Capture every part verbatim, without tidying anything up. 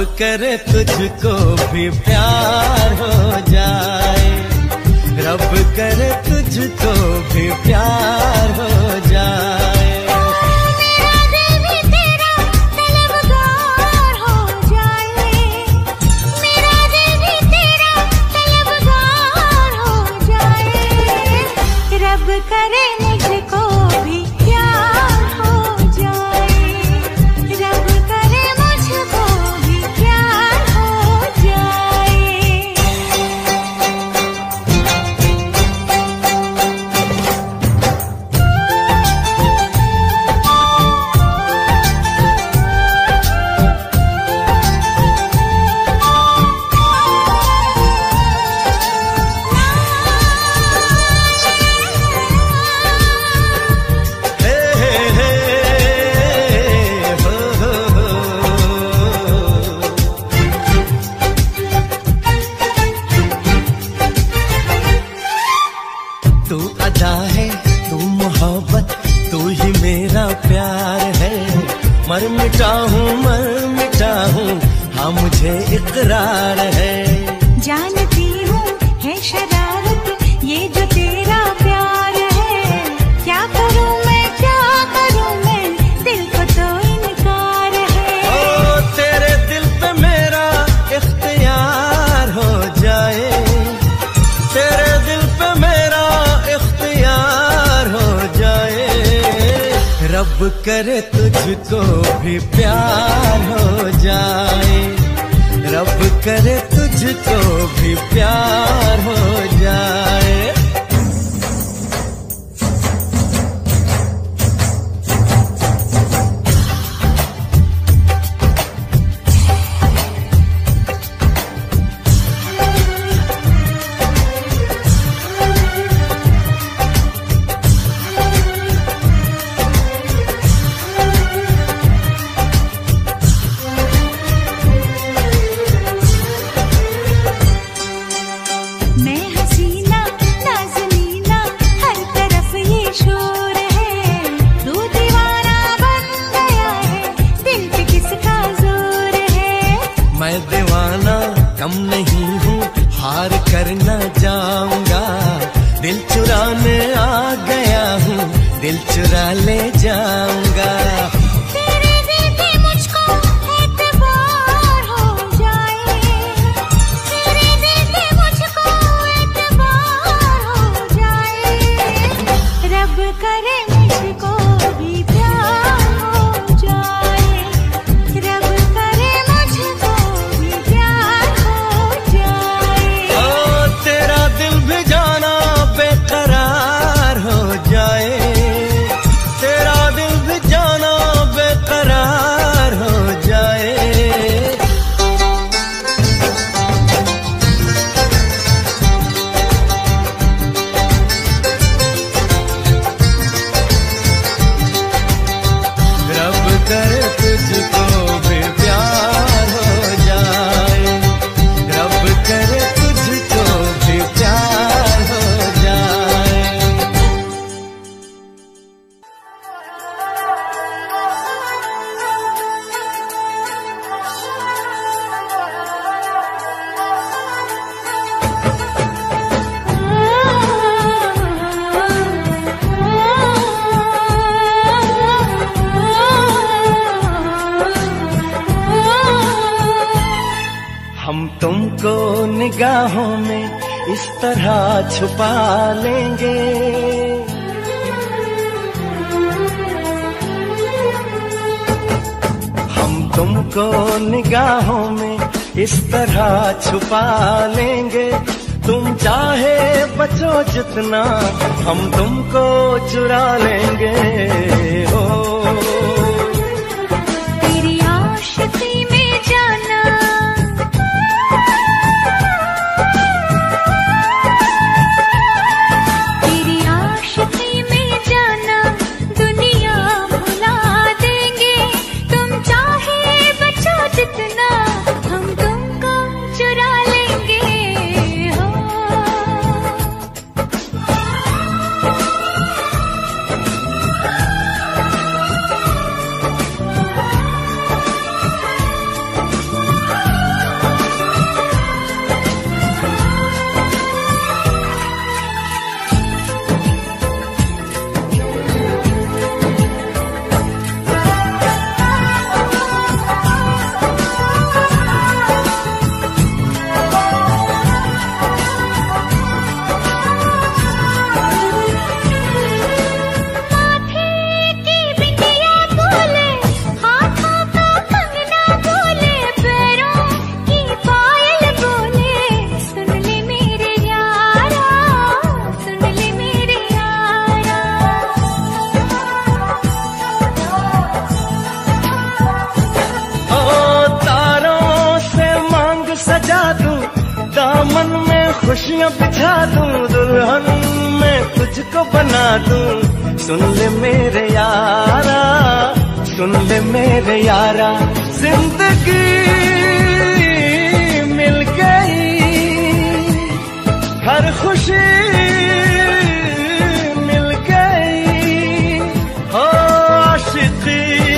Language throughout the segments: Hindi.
करे तुझको भी प्यार हो जाए, रब करे तुझको भी प्यार हो जाए। मेरा दिल भी तेरा तलबगार हो जाए, मेरा दिल भी तेरा तलबगार हो जाए। रब करे मुझको भी प्यार हो जाए, रब करे मुझको भी प्यार हो जाए। हे हे हे हो हो हो। तू अदा है, तू मोहब्बत, तू ही मेरा प्यार है। मर मिटा हूँ मर मिटा हूँ, हाँ मुझे इकरार है। जानती हूँ है शरारत ये जो तेरा प्यार है, क्या करूँ मैं क्या करूँ मैं, दिल को तो इनकार है। ओ तेरे दिल पे मेरा इख्तियार हो जाए, तेरे दिल पे मेरा इख्तियार हो जाए। रब करे तुझको भी प्यार हो जाए, रब करे तुझको भी प्यार हो जाए। मैं हसीना नाज़नीना हर तरफ ये शोर है, तू दीवाना बन गया है, दिल पे किसका जोर है। मैं दीवाना कम नहीं हूँ, हार कर न जाऊंगा, दिल चुराने आ गया हूँ, दिल चुरा ले जाऊंगा। तेरे दिल पे मुझको एतबार हो जाए, तेरे दिल पे मुझको एतबार हो जाए। रब करे मुझको भी प्यार हो जाए, रब करे मुझको भी प्यार हो जाए। ओ तेरा दिल भी जाना बेकरार हो जाए, तेरा दिल भी जाना बेकरार हो जाए। रब करे तुझको भी प्यार हो जाए, रब करे तुझको भी प्यार हो जाए। हम तुमको निगाहों में इस तरह छुपा लेंगे, हम तुमको निगाहों में इस तरह छुपा लेंगे। तुम चाहे बचो जितना, हम तुमको चुरा लेंगे। हो तेरी आशिकी में जाना, तेरी आशिकी में जाना, दुनिया भुला देंगे। तुम चाहे बचो जितना, हम तुमको चुरा लेंगे। हो खुशियाँ बिछा दूं, दुल्हन मैं तुझको बना दूं। सुन ले मेरे यारा, सुन ले मेरे यारा, जिंदगी मिल गई, हर खुशी मिल गई, हो आशिकी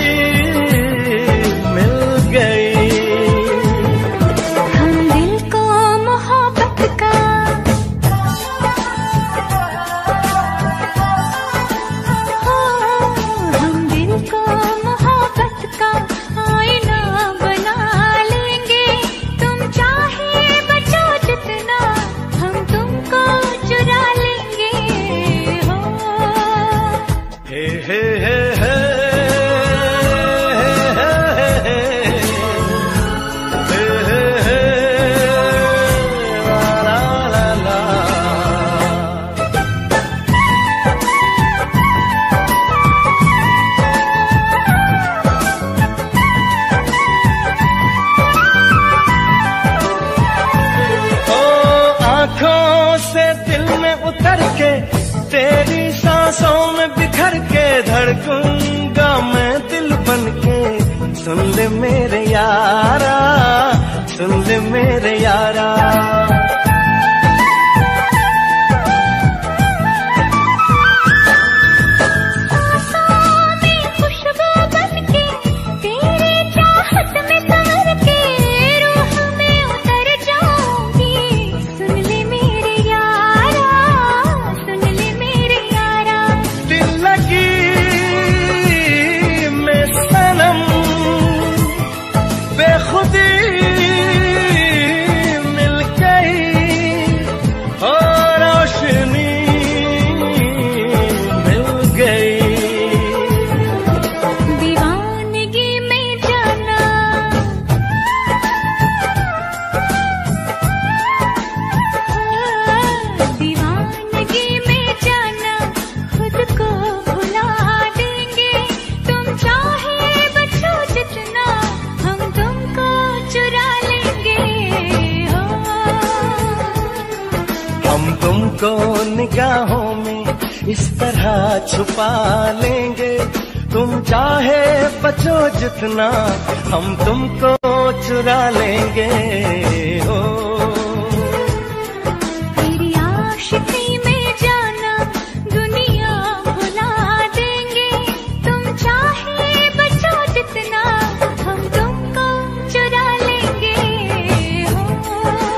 मिल गई। हम दिल को मोहब्बत का हो, हम दिल को मोहब्बत का आईना बना लेंगे। तुम चाहे बचो जितना, हम तुमको चुरा लेंगे। हो हे हे हे हे आँखों से दिल में उतर के, तेरी सांसों में बिखर के, धड़कूंगा मैं दिल बन के। सुन ले मेरे यारा, सुन ले मेरे यारा, खुशबू बन के, तेरी चाहत में संवर के, रूह में उतर जाऊंगी। सुन ले मेरे यारा, सुन ले मेरे यारा, दिल लगी मैं सनम, बेखुदी मिल गई, और रोशनी मिल गई। दीवानगी में जाना, दीवानगी में जाना, खुद को भुला देंगे। तुम चाहे बचो जितना, हम तुमको चुरा लेंगे। हो हम तुमको निगाहों में इस तरह छुपा लेंगे। तुम चाहे बचो जितना, हम तुमको चुरा लेंगे। हो तेरी आशिकी में जाना, दुनिया भुला देंगे। तुम चाहे बचो जितना, हम तुमको चुरा लेंगे। हो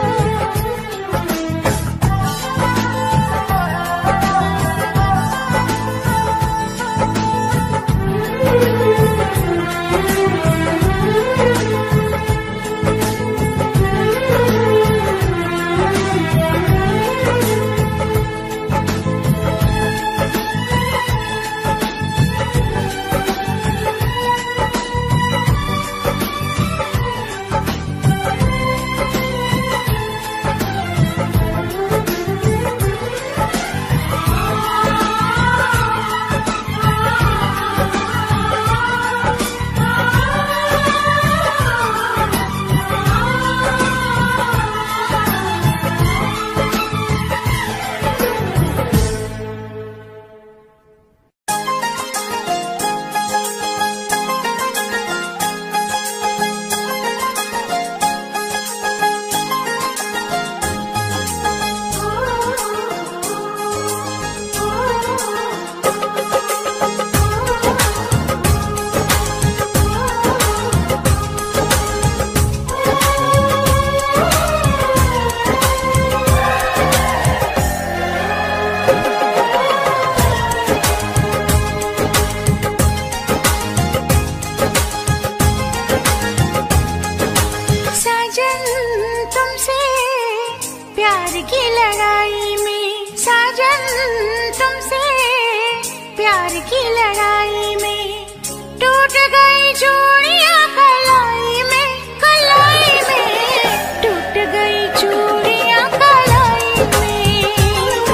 की लड़ाई में टूट गई चूड़ियां कलाई में, कलाई में टूट गई चूड़ियां कलाई में,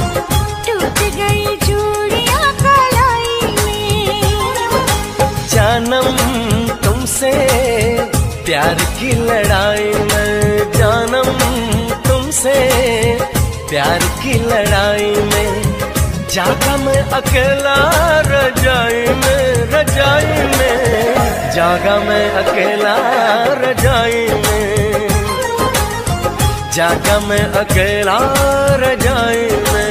टूट गई चूड़ियां कलाई में। जानम तुमसे प्यार की लड़ाई में, जानम तुमसे प्यार की लड़ाई में, जागा मैं अकेला रजाई में, रजाई में, जागा मैं अकेला रजाई में, जागा मैं अकेला रजाई में।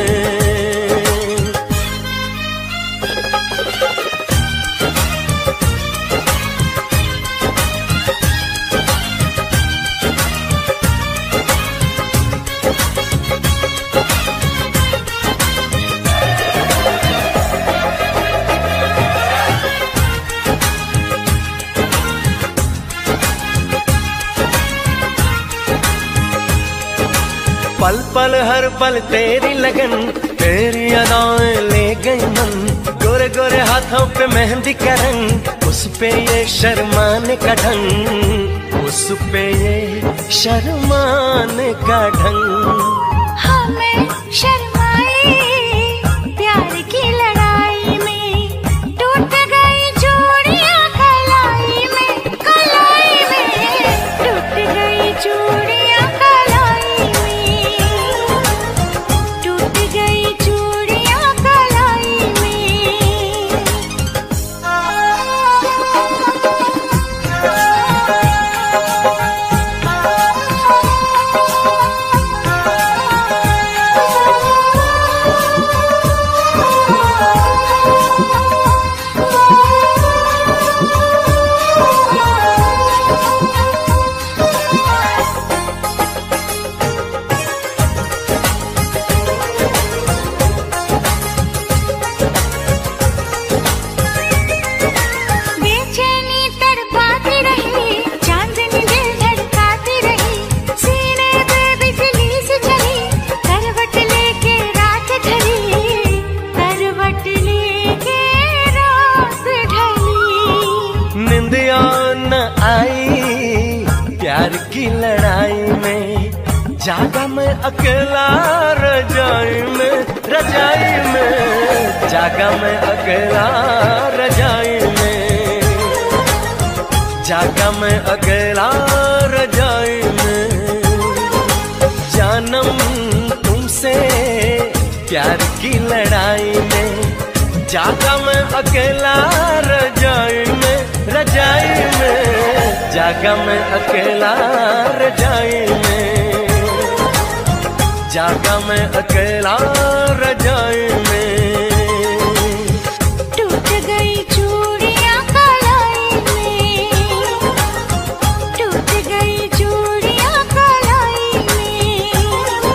पल पल हर पल तेरी लगन, तेरी अदाएं ले गई मन, गोरे गोरे हाथों पे मेहंदी का रंग, उस पे ये शर्माने का ढंग, उस पे ये शर्माने का ढंग। हमें शर्माए प्यार की लड़ाई में, टूट गई चूड़ियां कलाई में, कलाई में, टूट गई चूड़ियां कलाई में, टूट गई चूड़ियां कलाई में। बेचैनी तड़पाती रही, चांदनी दिल धड़काती रही, सीने पे बिजली सी चली, करवट लेके रात ढली, करवट लेके रात ढली। निंदिया न आई प्यार की लड़ाई में, जागा मैं अकेला रजाई में, रजाई में, जागा मैं अकेला रजाई में, जागा मैं अकेला रजाई में। जानम तुमसे प्यार की लड़ाई में, जागा मैं अकेला रजाई में, रजाई में, जागा मैं अकेला रजाई में, जागा मैं अकेला रजाई में। टूट गई चूड़ियां कलाई में, टूट गई चूड़ियां कलाई में।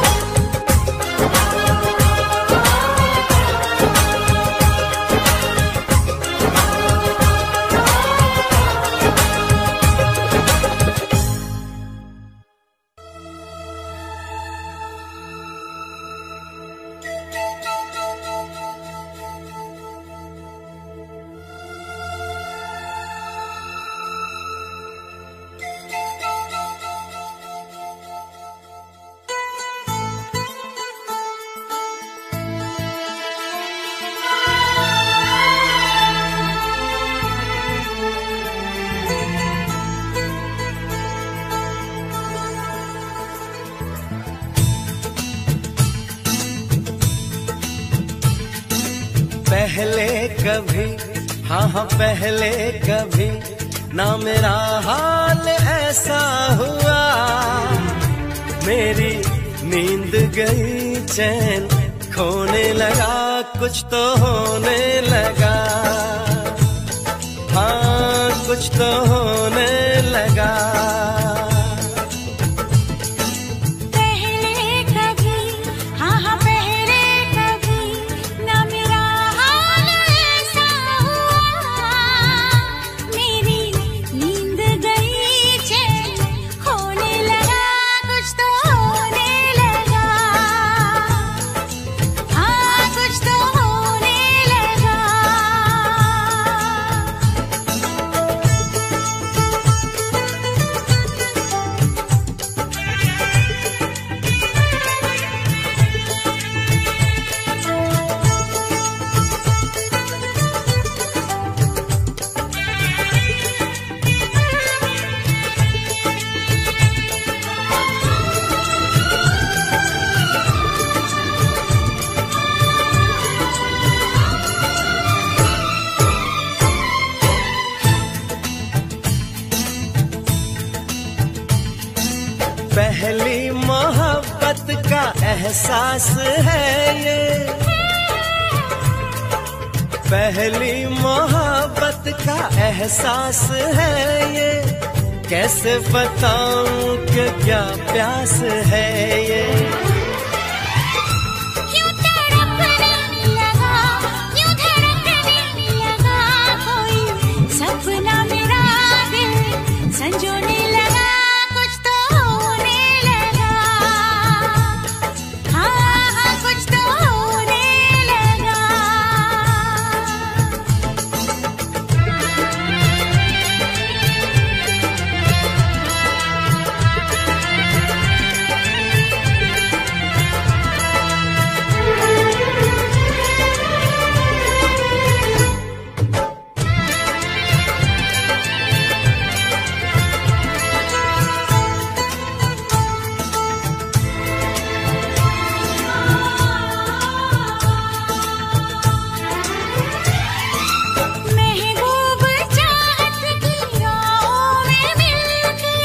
पहले कभी, हाँ हाँ पहले कभी ना मेरा हाल ऐसा हुआ, मेरी नींद गई चैन खोने लगा, कुछ तो होने लगा, हाँ कुछ तो होने लगा। एहसास है ये, पहली मोहब्बत का एहसास है ये। कैसे बताऊं कि क्या प्यास है ये। यूं तड़पने लगा, यूं धड़कने लगा, कोई सपना मेरा दिल संजोने लगा, कुछ तो होने लगा, हाँ हाँ कुछ तो होने लगा। महबूब चाहत की राहों में मिलके,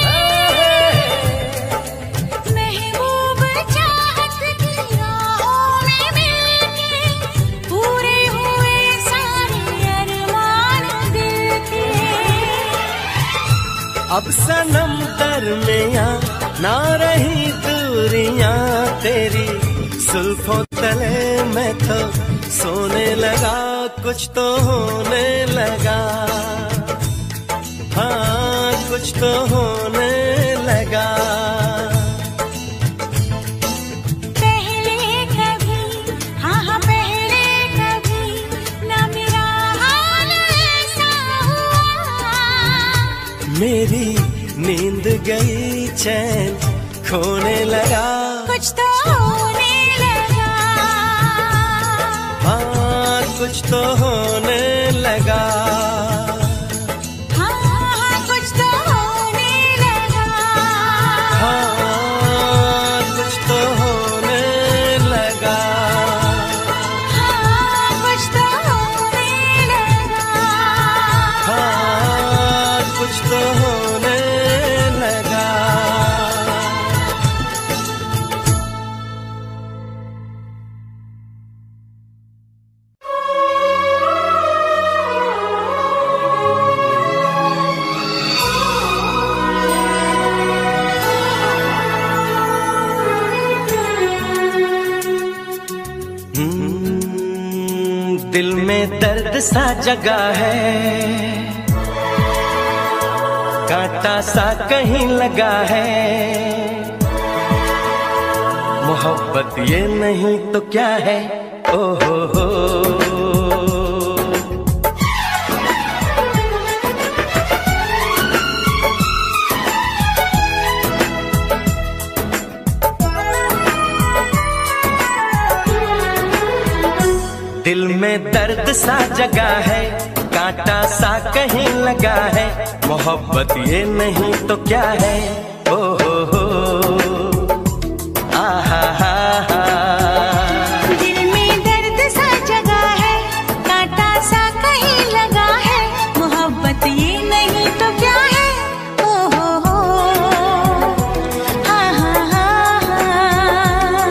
महबूब चाहत की राहों में मिलके, पूरे हुए सारे अरमान दिल के। अब सनम दरमियां ना रही दूरियां तेरी, जुल्फों तले मैं तो सोने लगा, कुछ तो होने लगा, हाँ कुछ तो होने लगा। पहले कभी, हाँ हाँ पहले कभी ना मेरा हाल ऐसा हुआ, मेरी नींद गई चैन खोने लगा, कुछ तो होने लगा, हाँ कुछ तो होने लगा। हाँ हाँ कुछ तो होने लगा, हाँ कुछ तो होने लगा। हाँ कुछ तो होने लगा। हाँ कुछ तो होने लगा। हम्म, दिल में दर्द सा जगा है, कांटा सा कहीं लगा है। मोहब्बत ये नहीं तो क्या है, ओ हो हो। दिल में दर्द सा जगा है, कांटा सा कहीं लगा है। मोहब्बत ये नहीं तो क्या है, ओ हो हो। आहा हा हा। दिल में दर्द सा जगा है, कांटा सा कहीं लगा है। मोहब्बत ये नहीं तो क्या है, ओ हो हो। हाँ हाँ हाँ हाँ।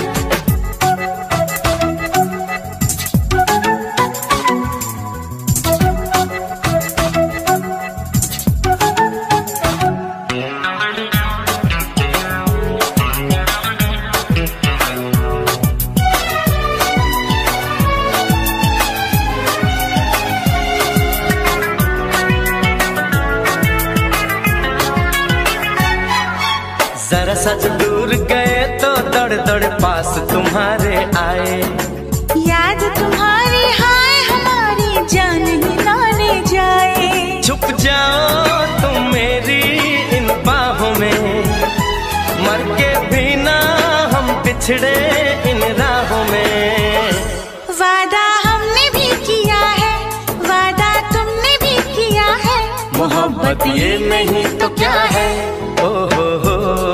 जरा सच दूर गए तो दौड़ दौड़ पास तुम्हारे आए। याद तुम्हारी हाय हमारी जान ही ना ले जाए। छुप जाओ तुम मेरी इन बाहों में, मर के भी ना हम पिछड़े इन राहों में। वादा हमने भी किया है, वादा तुमने भी किया है। मोहब्बत ये नहीं तो क्या है, ओ हो हो।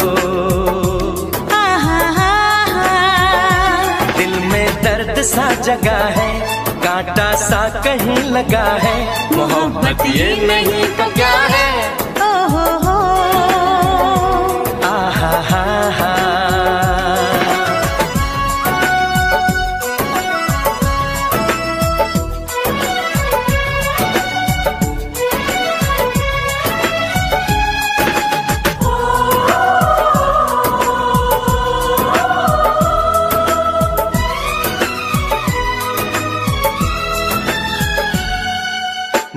दिल में दर्द सा जगा है, कांटा सा कहीं लगा है। मोहब्बत ये नहीं तो क्या है, ओ हो हो। आहा हा हा।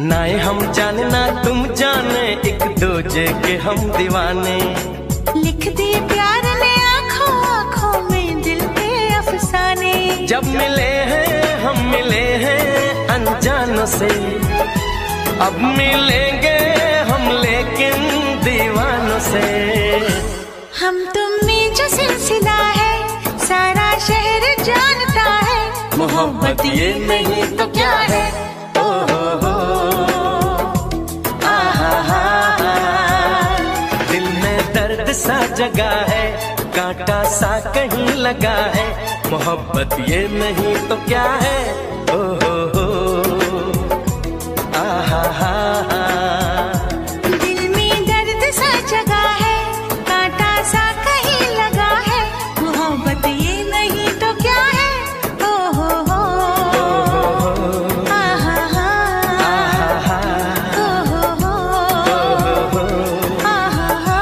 नाए हम जाने ना तुम जाने, एक दूजे के हम दीवाने। लिख दिए प्यार ने आँखों आँखों में दिल के अफसाने। जब मिले हैं हम मिले हैं अनजानों से, अब मिलेंगे हम लेकिन दीवानों से। हम तुम में जो सिलसिला है सारा शहर जानता है, मोहब्बत ये नहीं तो क्या है। ओ हो हो आहा हा हा, दिल में दर्द सा जगा है, कांटा सा कहीं लगा है, मोहब्बत ये नहीं तो क्या है। ओ हो हो आहा हा हा, दिल में दर्द सा जगा है, कांटा सा कहीं लगा है, मोहब्बत ये नहीं तो क्या है। ओ हो हो आहा हा, ओ हो हो आहा हा।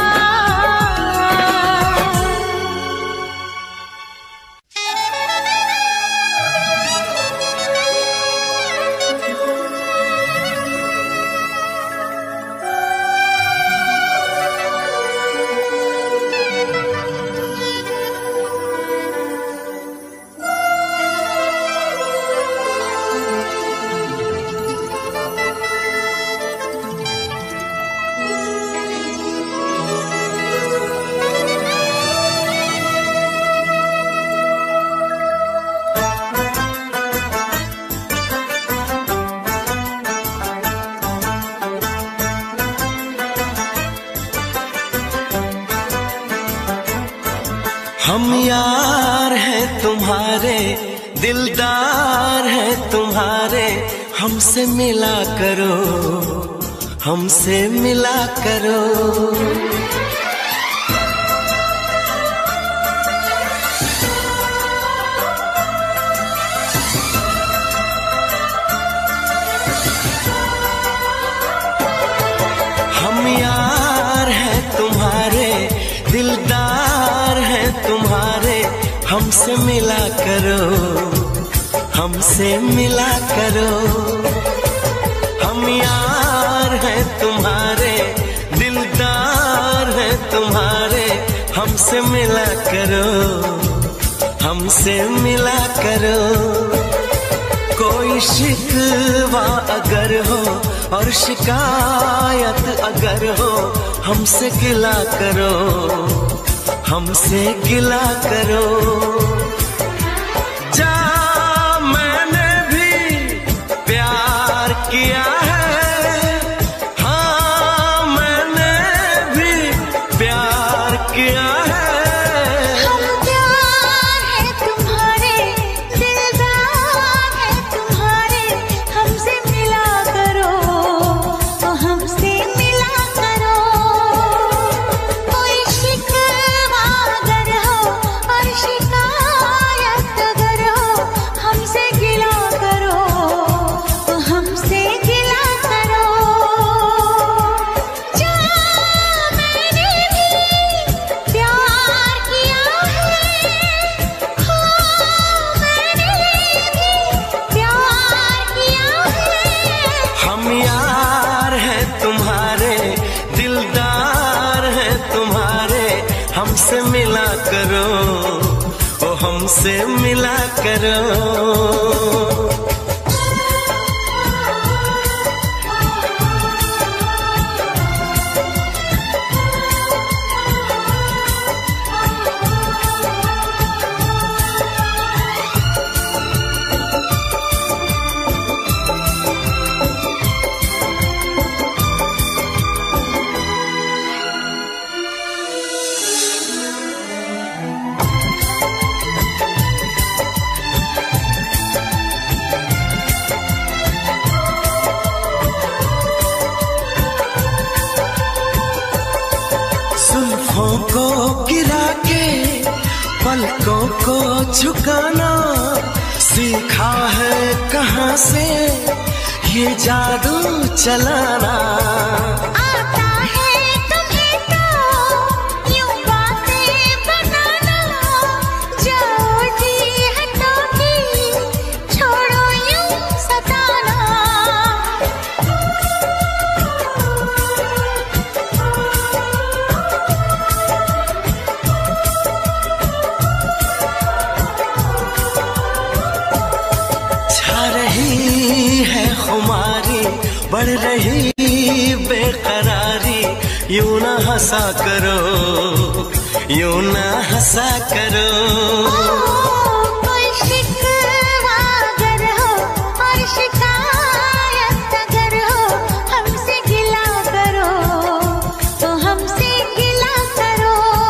हम यार हैं तुम्हारे, दिलदार हैं तुम्हारे, हमसे मिला करो, हमसे मिला करो। हम यार हैं तुम्हारे, दिलदार हैं तुम्हारे, हमसे मिला करो, हमसे मिला करो। हम यार हैं तुम्हारे, दिलदार हैं तुम्हारे, हमसे मिला करो, हमसे मिला करो। कोई शिकवा अगर हो और शिकायत अगर हो, हमसे गिला करो, हमसे गिला करो। जा मैंने भी प्यार किया है, हाँ मैंने भी प्यार किया है। हम प्यार है तुम्हारे, दिलदार है तुम्हारे, हमसे मिला करो, तो हमसे मिला करो। कोई शिकवा अगर हो और शिकायत अगर हो, हमसे गिला करो, तो हमसे गिला करो। जा मैंने भी प्यार किया है, हाँ मैंने भी प्यार किया है। हम यार हैं तुम्हारे, दिलदार हैं तुम्हारे, हमसे मिला करो, ओ हमसे मिला करो। जुल्फों को गिरा के पलकों को झुकाना, सीखा है कहाँ से ये जादू चलाना। आता है तुम्हें तो यूं बातें बनाना, जाओ जी हटो की छोड़ो यूं सताना। बढ़ रही बेकरारी, यूं ना हंसा करो, यूं ना हंसा करो। कोई शिकवा अगर हो और शिकायत अगर हो, हमसे गिला करो तो हमसे गिला करो।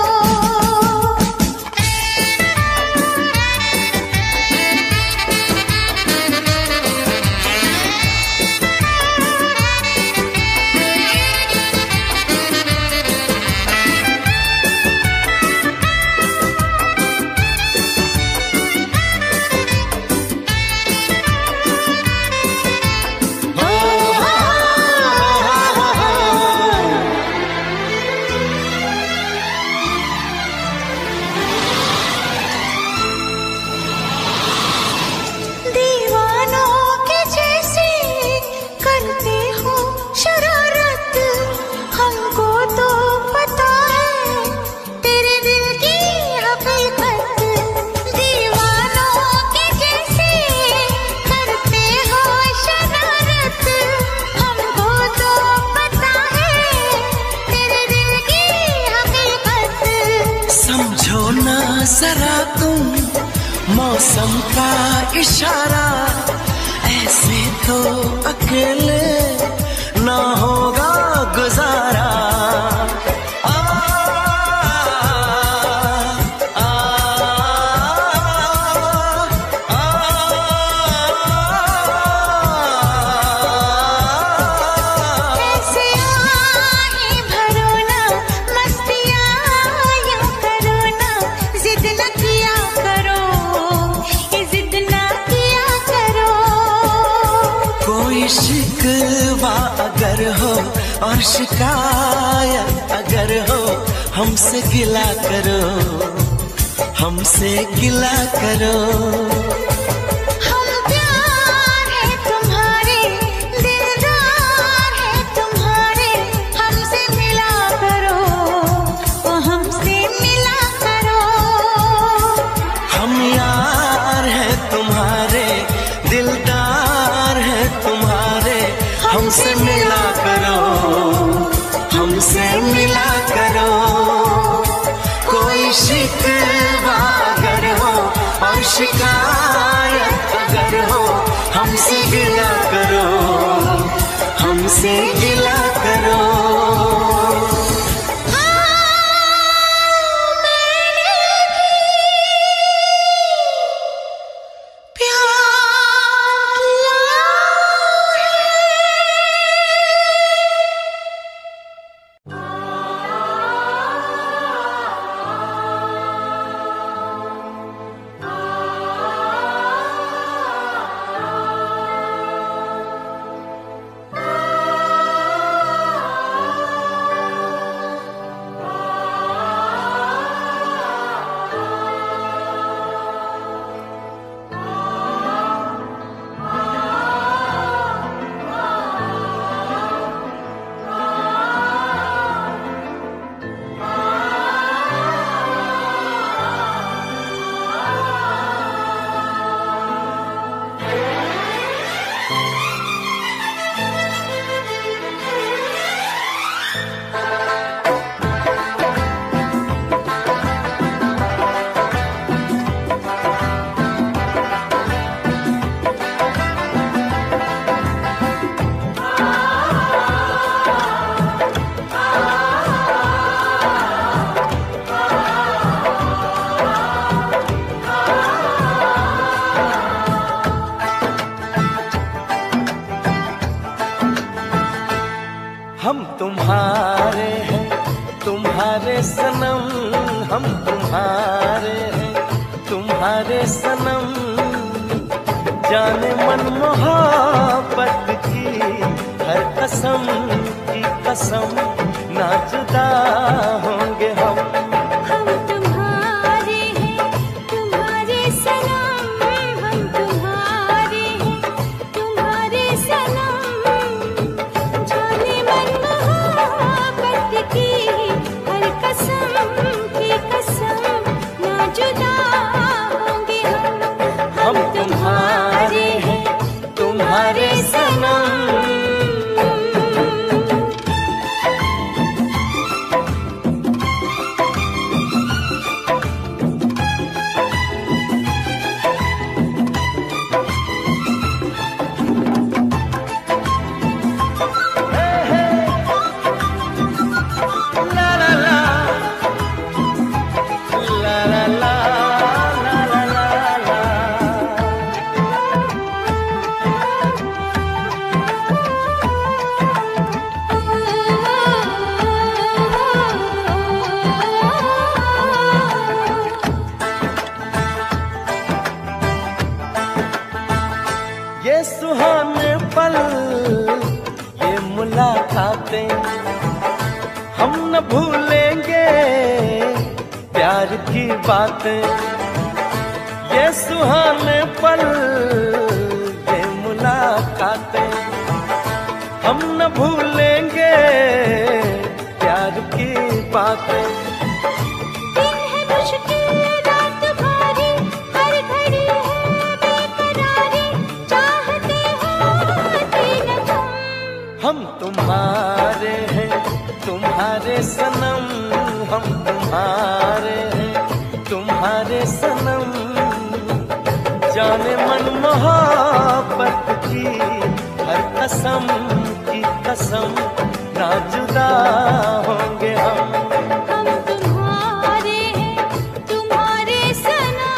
जरा तुम मौसम का इशारा, ऐसे तो अकेले ना होगा गुजारा। आ, आ, आ, ऐसे आए भरो ना, मस्तियाँ यूं करो ना, जिद न किया करो, ये जिद न किया करो। कोई शिकवा अगर हो और शिकायत अगर हो, हमसे गिला करो, हमसे गिला करो। हम प्यार है तुम्हारे, दिलदार है तुम्हारे, हमसे मिला करो, ओ हमसे मिला करो। हम यार है तुम्हारे, दिलदार है तुम्हारे, हमसे मिला करो, हमसे मिला करो। कोई शिकवा अगर हो और शिकायत अगर हो, हमसे गिला करो, हमसे गिला करो। हम तुम्हारे हैं, तुम्हारे सनम, हम तुम्हारे हैं, तुम्हारे सनम। जाने मन मोहब्बत की हर कसम की कसम, ना जुदा होंगे हम। हम तुम्हारे हैं, तुम्हारे सनम, हम तुम्हारे हैं, तुम्हारे सनम। जाने मन मोहब्बत की हर कसम की कसम, ना जुदा होंगे हम। हम तुम्हारे हैं, तुम्हारे सनम। सुहाने पल, ये मुलाकातें हम न भूलेंगे, प्यार की बातें। ये सुहाने पल, ये मुलाकातें हम न भूलेंगे, प्यार की बातें। दिन है मुश्किल रात भारी, हर घड़ी है बेकरारी, चाहते होते न तुम। हम तुम्हारे हैं, तुम्हारे सनम, हम तुम्हारे हैं, तुम्हारे सनम। जाने मन मोहब्बत की हर कसम की कसम, ना जुदा होंगे हम। हम तुम्हारे हैं, तुम्हारे सनम।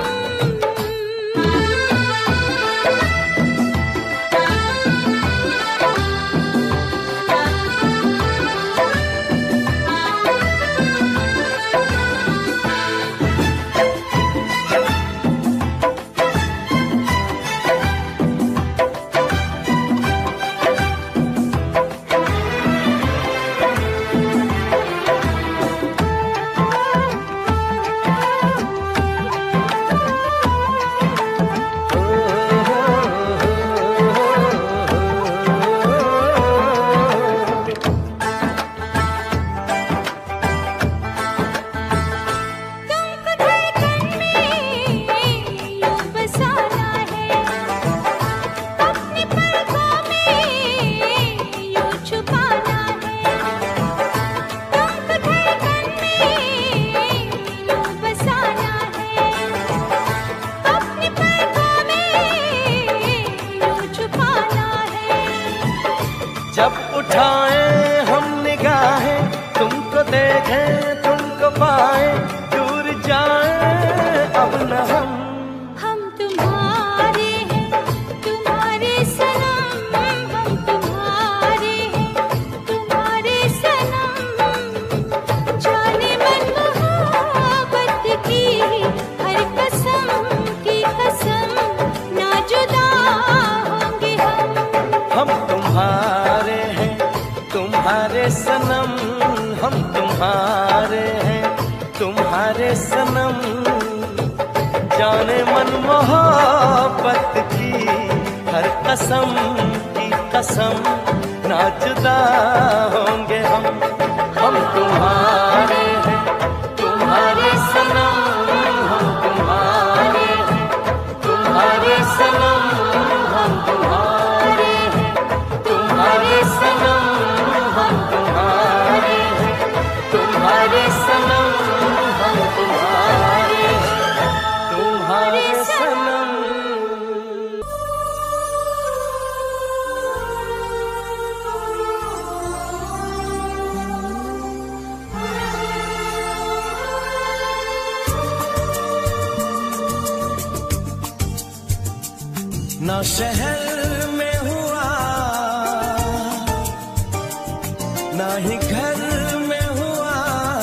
जब उठाएं हम निगाहें, तुमको देखें तुमको पाएं, दूर जाएं अब न हम। हम तुम्हारे हैं, तुम्हारे सनम। हम तुम्हारे हैं, तुम्हारे सनम। जाने मन मोहब्बत की हर कसम की कसम, ना जुदा होंगे हम। हम तुम्हारे हैं, तुम्हारे सनम, हम तुम्हारे हैं, तुम्हारे सनम। जाने मन मोहब्बत की हर कसम की कसम, ना जुदा होंगे हम। हम तुम्हारे हैं, तुम्हारे सनम, हम तुम्हारे हैं, तुम्हारे सनम। हम तुम्हारे हैं, तुम्हारे सनम, हम तुम्हारे हैं, तुम्हारे सनम। हम तुम्हारे हैं, तुम्हारे सनम। ना शहर में हुआ, ना ही घर में हुआ,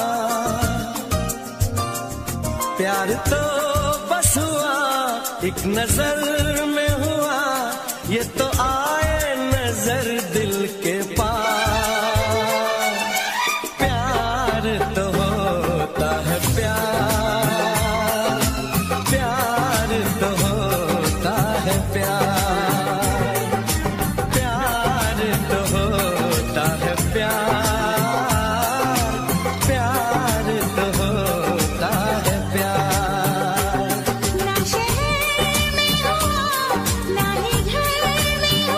प्यार तो बस हुआ एक नजर में हुआ। ये तो आए नजर दिल के पास, प्यार तो होता है प्यार, प्यार तो होता है प्यार, प्यार तो होता है प्यार, प्यार तो होता है प्यार। ना शहर में हुआ, ना ही घर में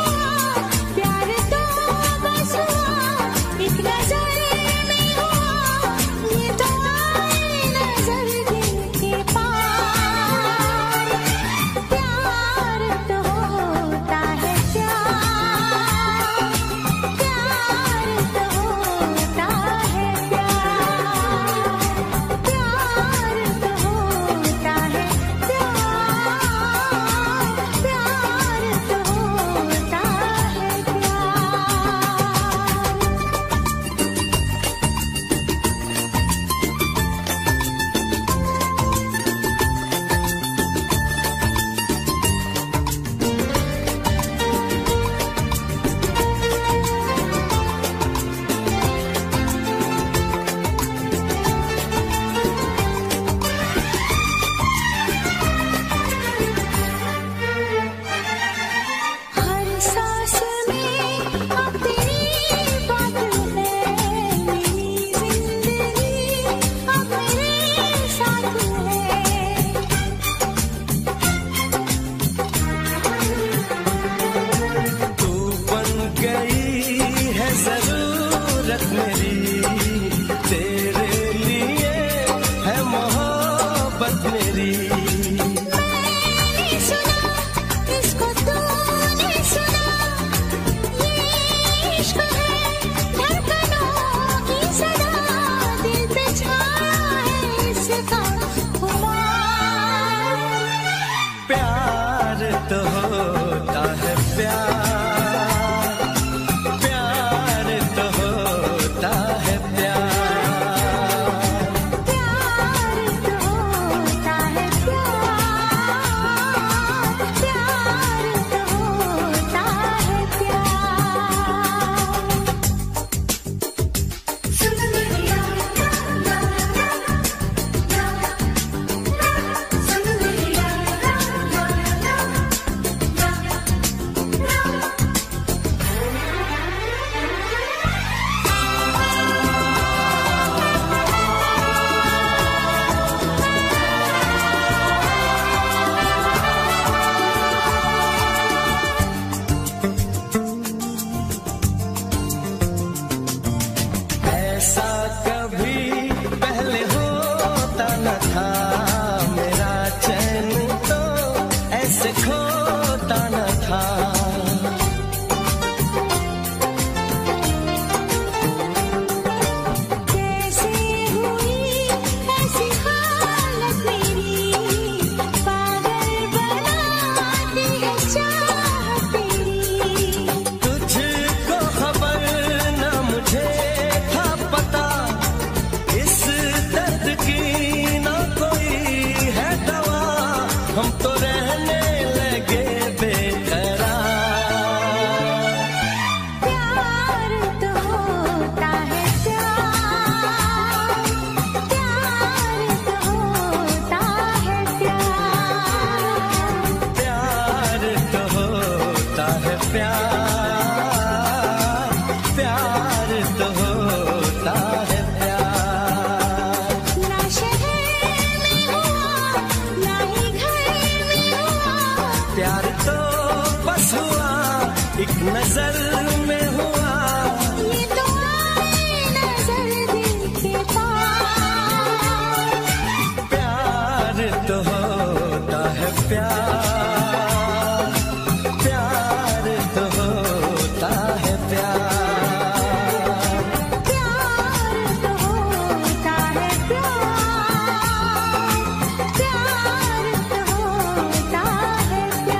प्यार, प्यार तो होता है प्यार। ना शहर में हुआ, ना ही घर में हुआ, प्यार तो बस हुआ एक नजर में हुआ। ये तो आए नजर दिल के पार। प्यार तो होता है प्यार, प्यार तो होता है प्यार। प्यार तो होता है प्यार, प्यार तो होता है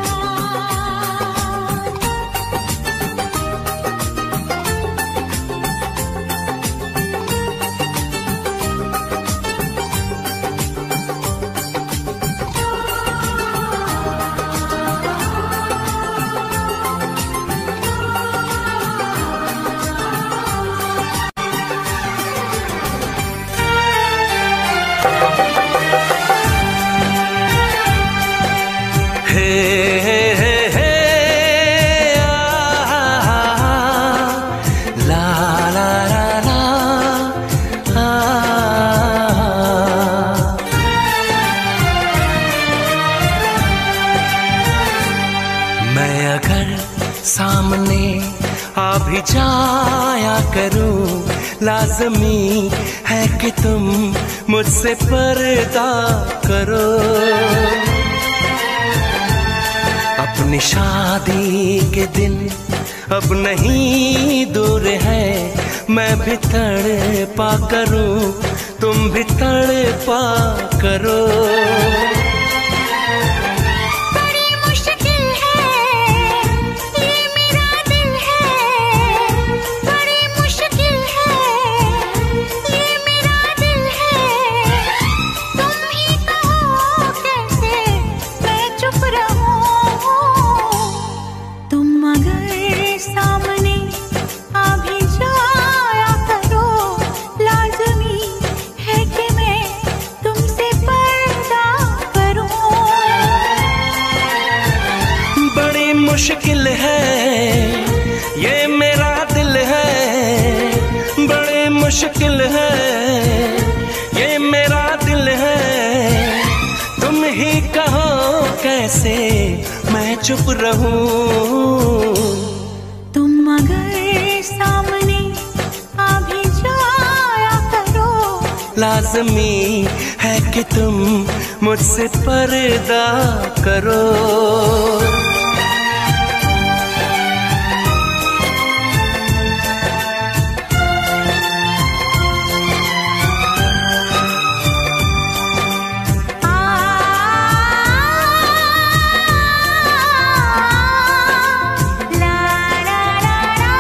हे हे हे हे आ, ला ला ला ला आ। मैं अगर सामने आ भी जाया करूं, लाज़मी है कि तुम मुझसे पर्दा करो। अपनी शादी के दिन अब नहीं दूर है, मैं भी तड़पा करूं, तुम भी तड़पा करो। बड़ी मुश्किल है ये मेरा दिल है, बड़ी मुश्किल है ये मेरा दिल है। तुम ही कहो कैसे मैं चुप रहूं। तुम अगर सामने आ भी जाया करो, लाज़मी है कि मैं तुमसे पर्दा करूं। बड़ी मुश्किल है ये मेरा दिल है, बड़ी मुश्किल है ये मेरा दिल है। तुम ही कहो कैसे मैं चुप रहूं। तुम अगर सामने आ भी जाया करो, लाज़मी है कि तुम मुझसे पर्दा करो। आ ला ला ला ला।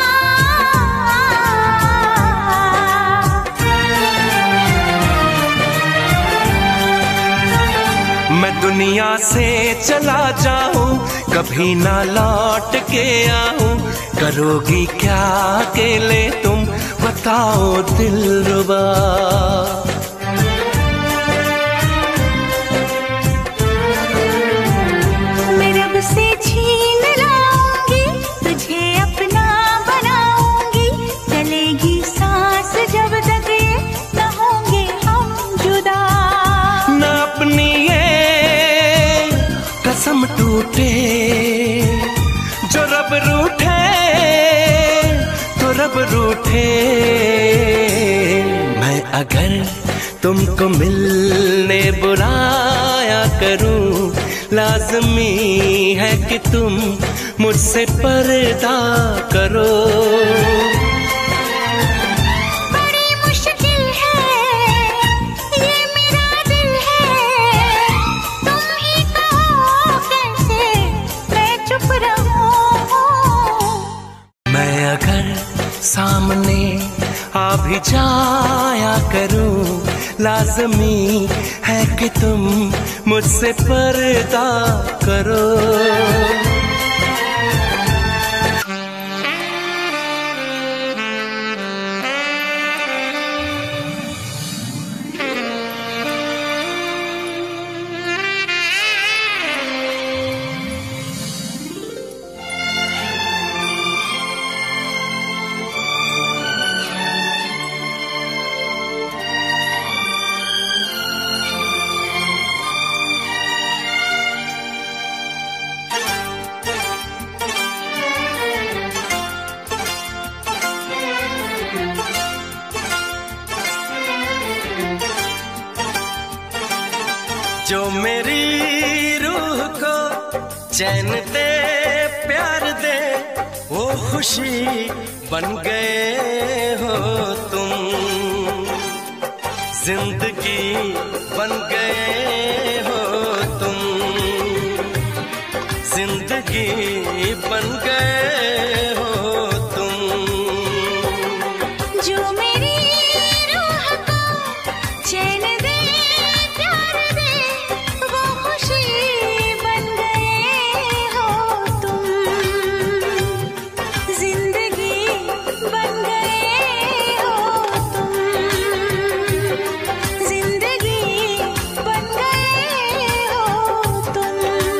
मैं दुनिया से चला जाऊं, कभी ना लौट के आऊं, करोगी क्या अकेले तुम बताओ दिलरुबा। मैं रब से छीन लाऊंगी, तुझे अपना बनाऊंगी, चलेगी सांस जब तक ये न होंगे हम जुदा। न अपनी ये कसम टूटे, जो रब रूठे तो रब रूठे। मैं अगर तुमको मिलने बुलाया करूं, लाज़मी है कि तुम मुझसे पर्दा करो। बड़ी मुश्किल है ये मेरा दिल है, तुम ही कहो कैसे मैं चुप रहूं। मैं अगर सामने आ भी जाया करूं, लाज़मी है कि तुम मुझसे पर्दा करो। जो मेरी रूह को चैन दे प्यार दे वो खुशी बन गए हो तुम, जिंदगी बन गए हो तुम, जिंदगी बन गए हो तुम। जो मेरी रूह को चैन दे प्यार दे वो खुशी बन गए हो तुम, जिंदगी बन गए हो तुम, जिंदगी बन गए हो तुम।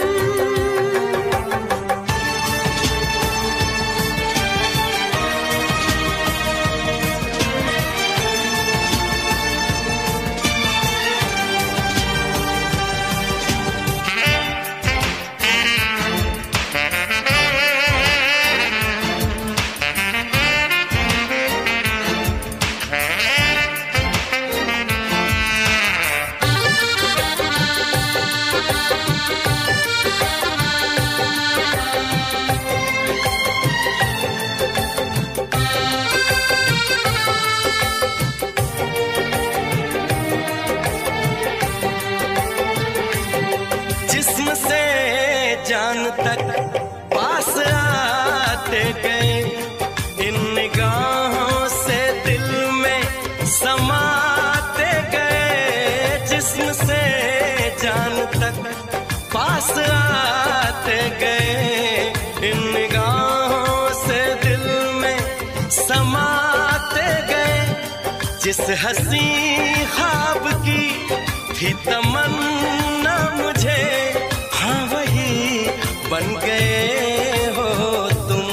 जिस्म से जान तक पास आते गए, इन निगाहों से दिल में समाते गए। जिस्म से जान तक पास आते गए, इन निगाहों से दिल में समाते गए। जिस हंसी ख्वाब की थी तमन्ना मुझे, हाँ वही बन गए हो तुम,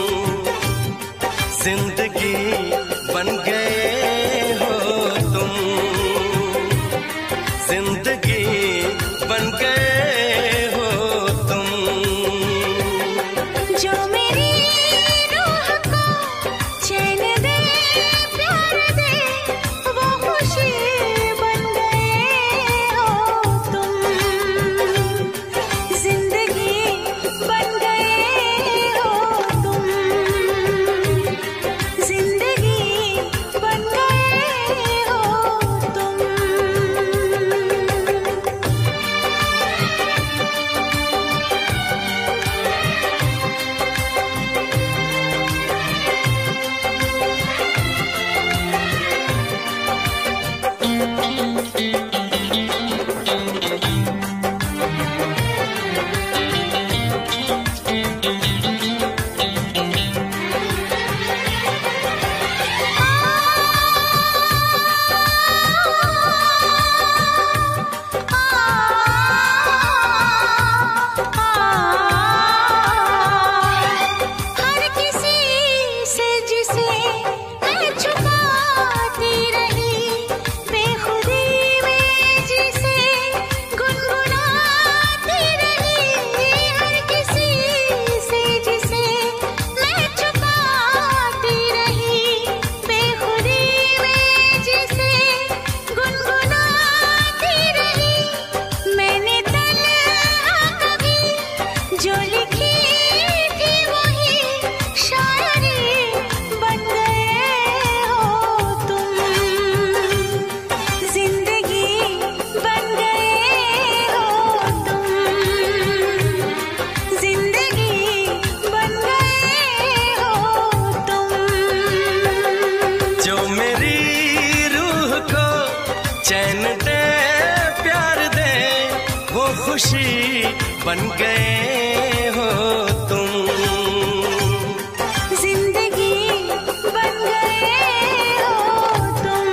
जिंदगी बन गए हो तुम, जिंदगी बन गए हो तुम। जो मेरी रूह को चैन दे प्यार दे वो खुशी बन गए हो तुम, जिंदगी बन गए हो तुम, जिंदगी बन गए हो तुम। हर किसी से जिसे मैं छुपाती रही, बेखुदी में जिसे गुनगुनाती रही। हर किसी से जिसे मैं छुपाती रही, बेखुदी में जिसे गुनगुनाती रही। मैंने तन्हा कभी जो लिखी थी वही शायरी बन गए हो तुम, जिंदगी बन गए हो तुम, जिंदगी बन गए हो तुम। जो मेरी रूह को चैन दे प्यार दे वो खुशी बन गए हो तुम, जिंदगी बन गए हो तुम,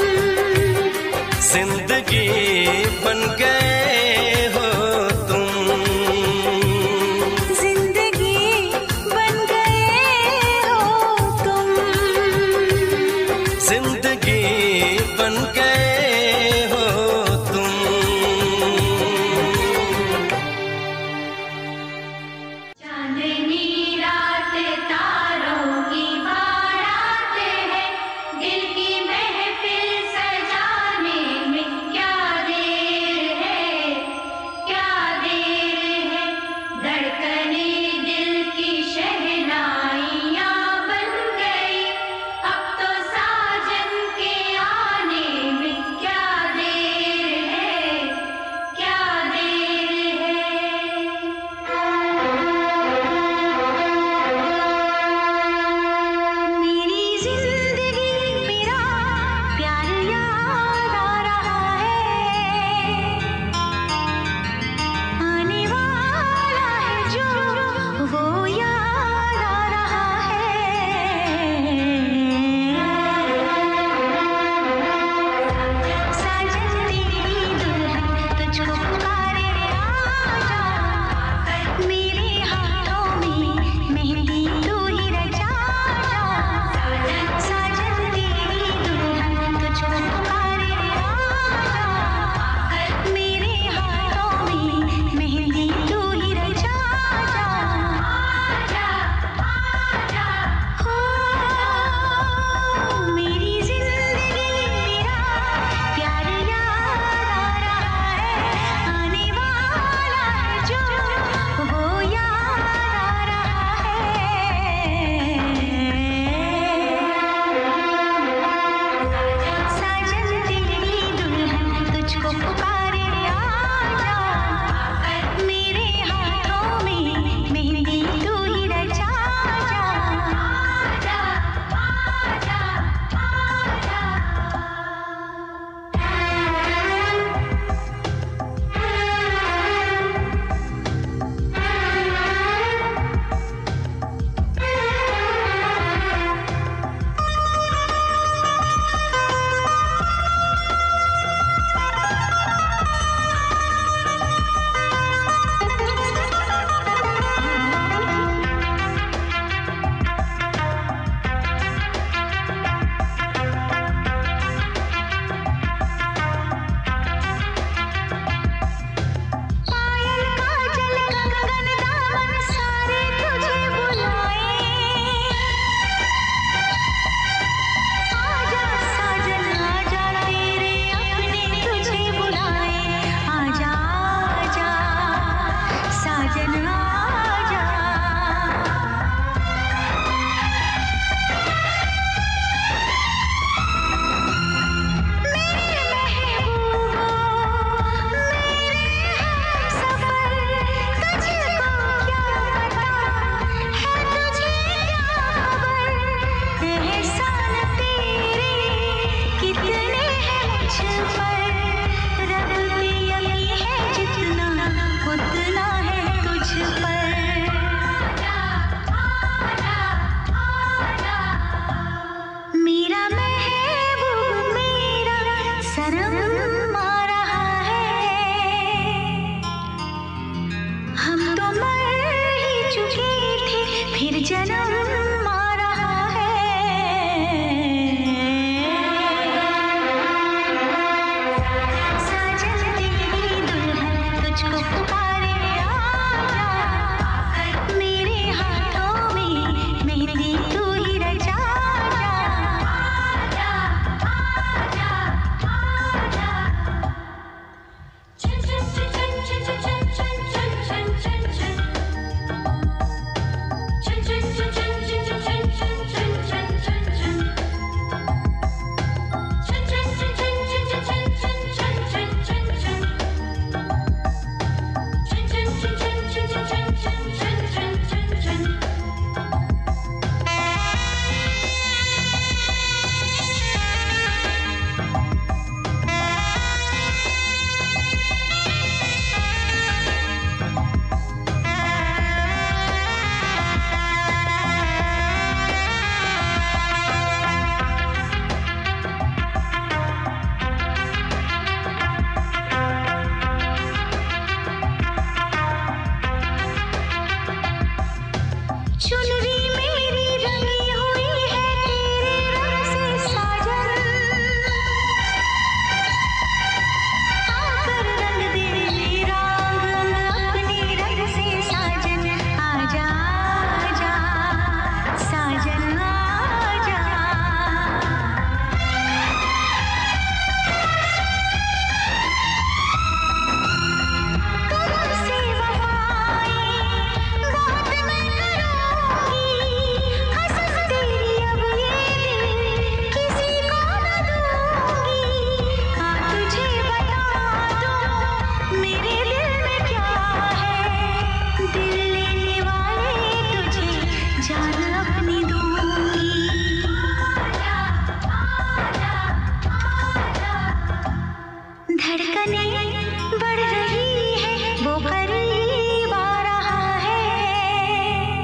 जिंदगी बन गए हो तुम, जिंदगी बन गए हो तुम, जिंदगी बन गए हो तुम। जन्म आ रहा है। साजन तेरी दुल्हन तुझको पुकारे आजा, मेरे हाथों में मेहंदी तू ही रचा जा। आजा, आजा, आजा। चन चन चन चन चन चन चन चन चन चन। चुनरी मेरी रंगी हुई है तेरे रंग से साजन, आकर रंग दे मेरा अंग अपने रंग से साजन। आजा आजा साजन आजा। तुमसे वफाएं बहुत मैं कसम तेरी अब ये दिल किसी को न दूंगी। हाँ तुझे बता दूं मेरे दिल में क्या है, दिल लेने वाले तुझे जान अपनी दूंगी। आजा, आजा, आजा। धड़कने बढ़ रही है वो करीब आ रहा है,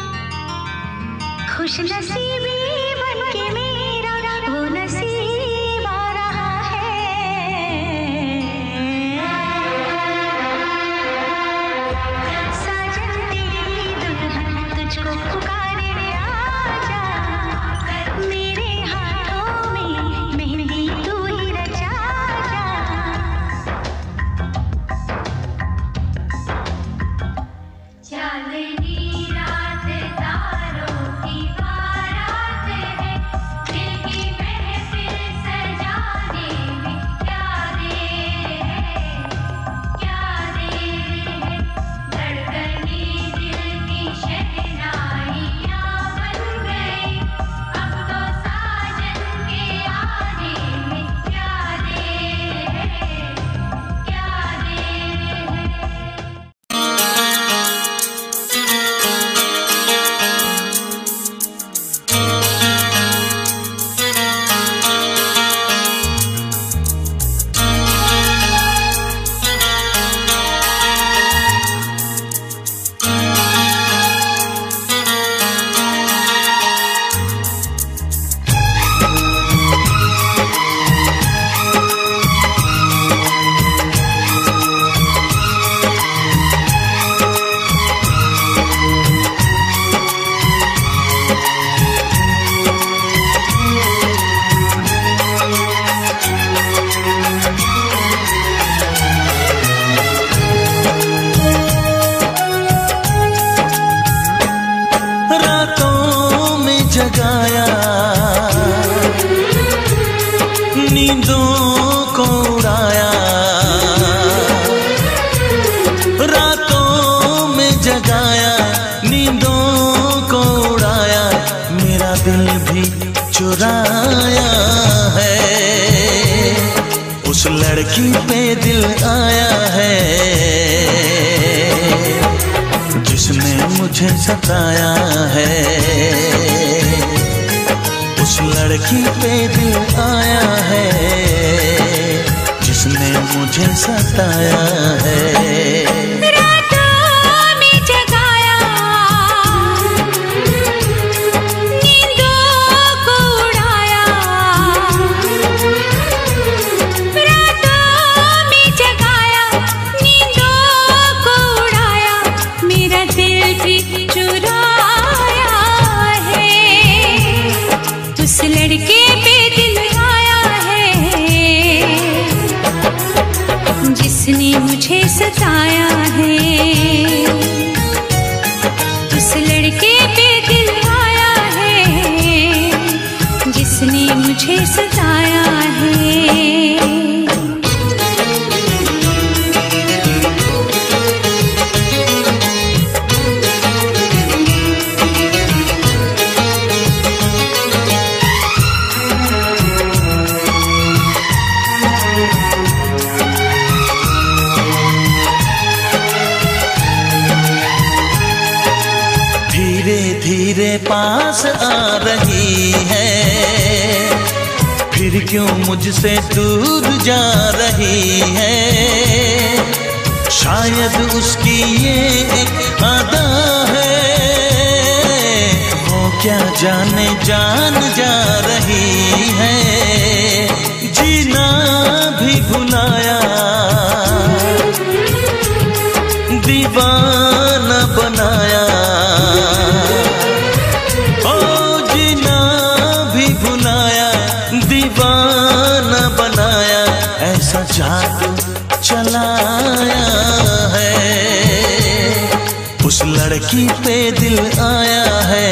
खुश नसीबी बनके मेरा वो नसीब आ रहा है। साजन तेरी दुल्हन तुझको पुकारे आजा, मेरे हाथों में मेहंदी तू ही रचा जा। चांदनी रात तारों की बारात है, दिल की महफिल सजाने में क्या देर है, क्या देर है। धड़कने दिल की शहनाइयाँ बन गई, अब तो साजन के आने में क्या देर है, क्या देर है। रातों में जगाया, नींदों को उड़ाया, रातों में जगाया, नींदों को उड़ाया, मेरा दिल भी चुराया है। उस लड़की पे दिल आया है जिसने मुझे सताया है, उस लड़की पे दिल आया है जिसने मुझे सताया है। रातों में जगाया, नींदों को उड़ाया, रातों में जगाया, नींदों को उड़ाया, मेरा दिल भी चुराया जिसने मुझे सताया है, उस लड़के पे दिल आया है जिसने मुझे सताया है। धीरे पास आ रही है, फिर क्यों मुझसे दूर जा रही है। शायद उसकी ये एक अदा है, वो क्या जाने जान जा रही है। जीना भी भुलाया, दीवाना बनाया, दीवाना बनाया, ऐसा जादू चलाया है। उस लड़की पे दिल आया है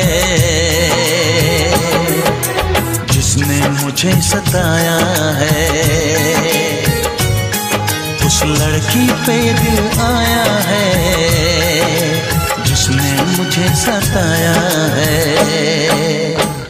जिसने मुझे सताया है। उस लड़की पे दिल आया है जिसने मुझे सताया है।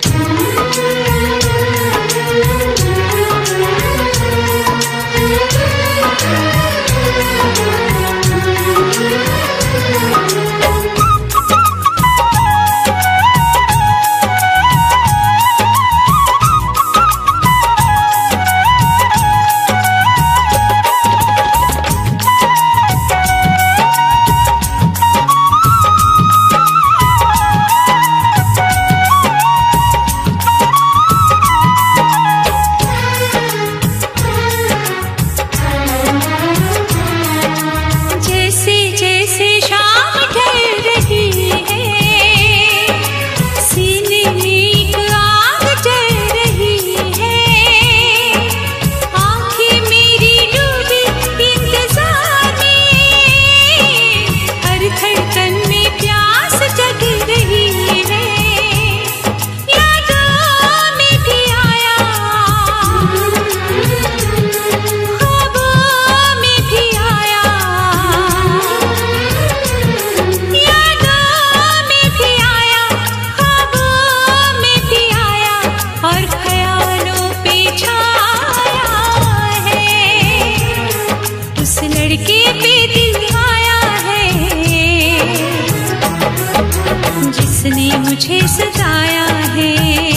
मुझे सताया है।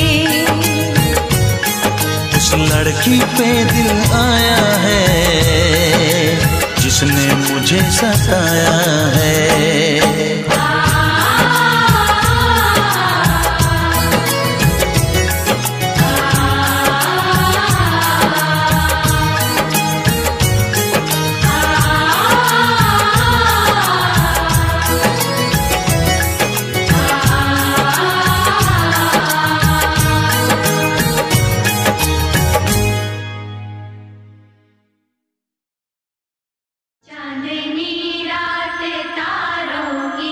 उस लड़की पे दिल आया है जिसने मुझे सताया है। चांदनी रात तारों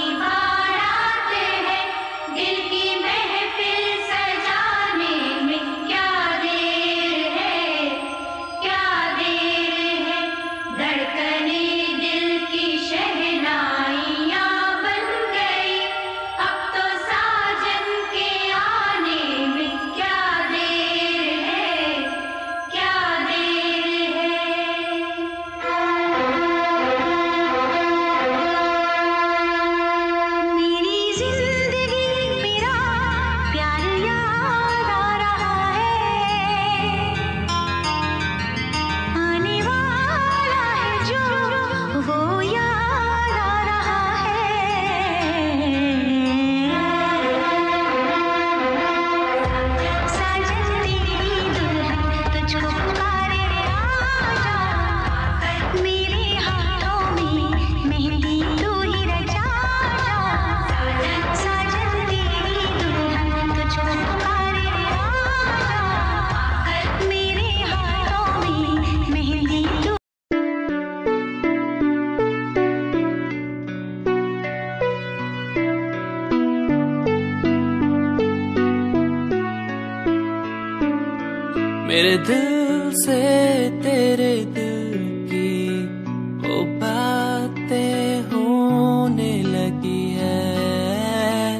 मेरे दिल से तेरे दिल की वो बातें होने लगी है,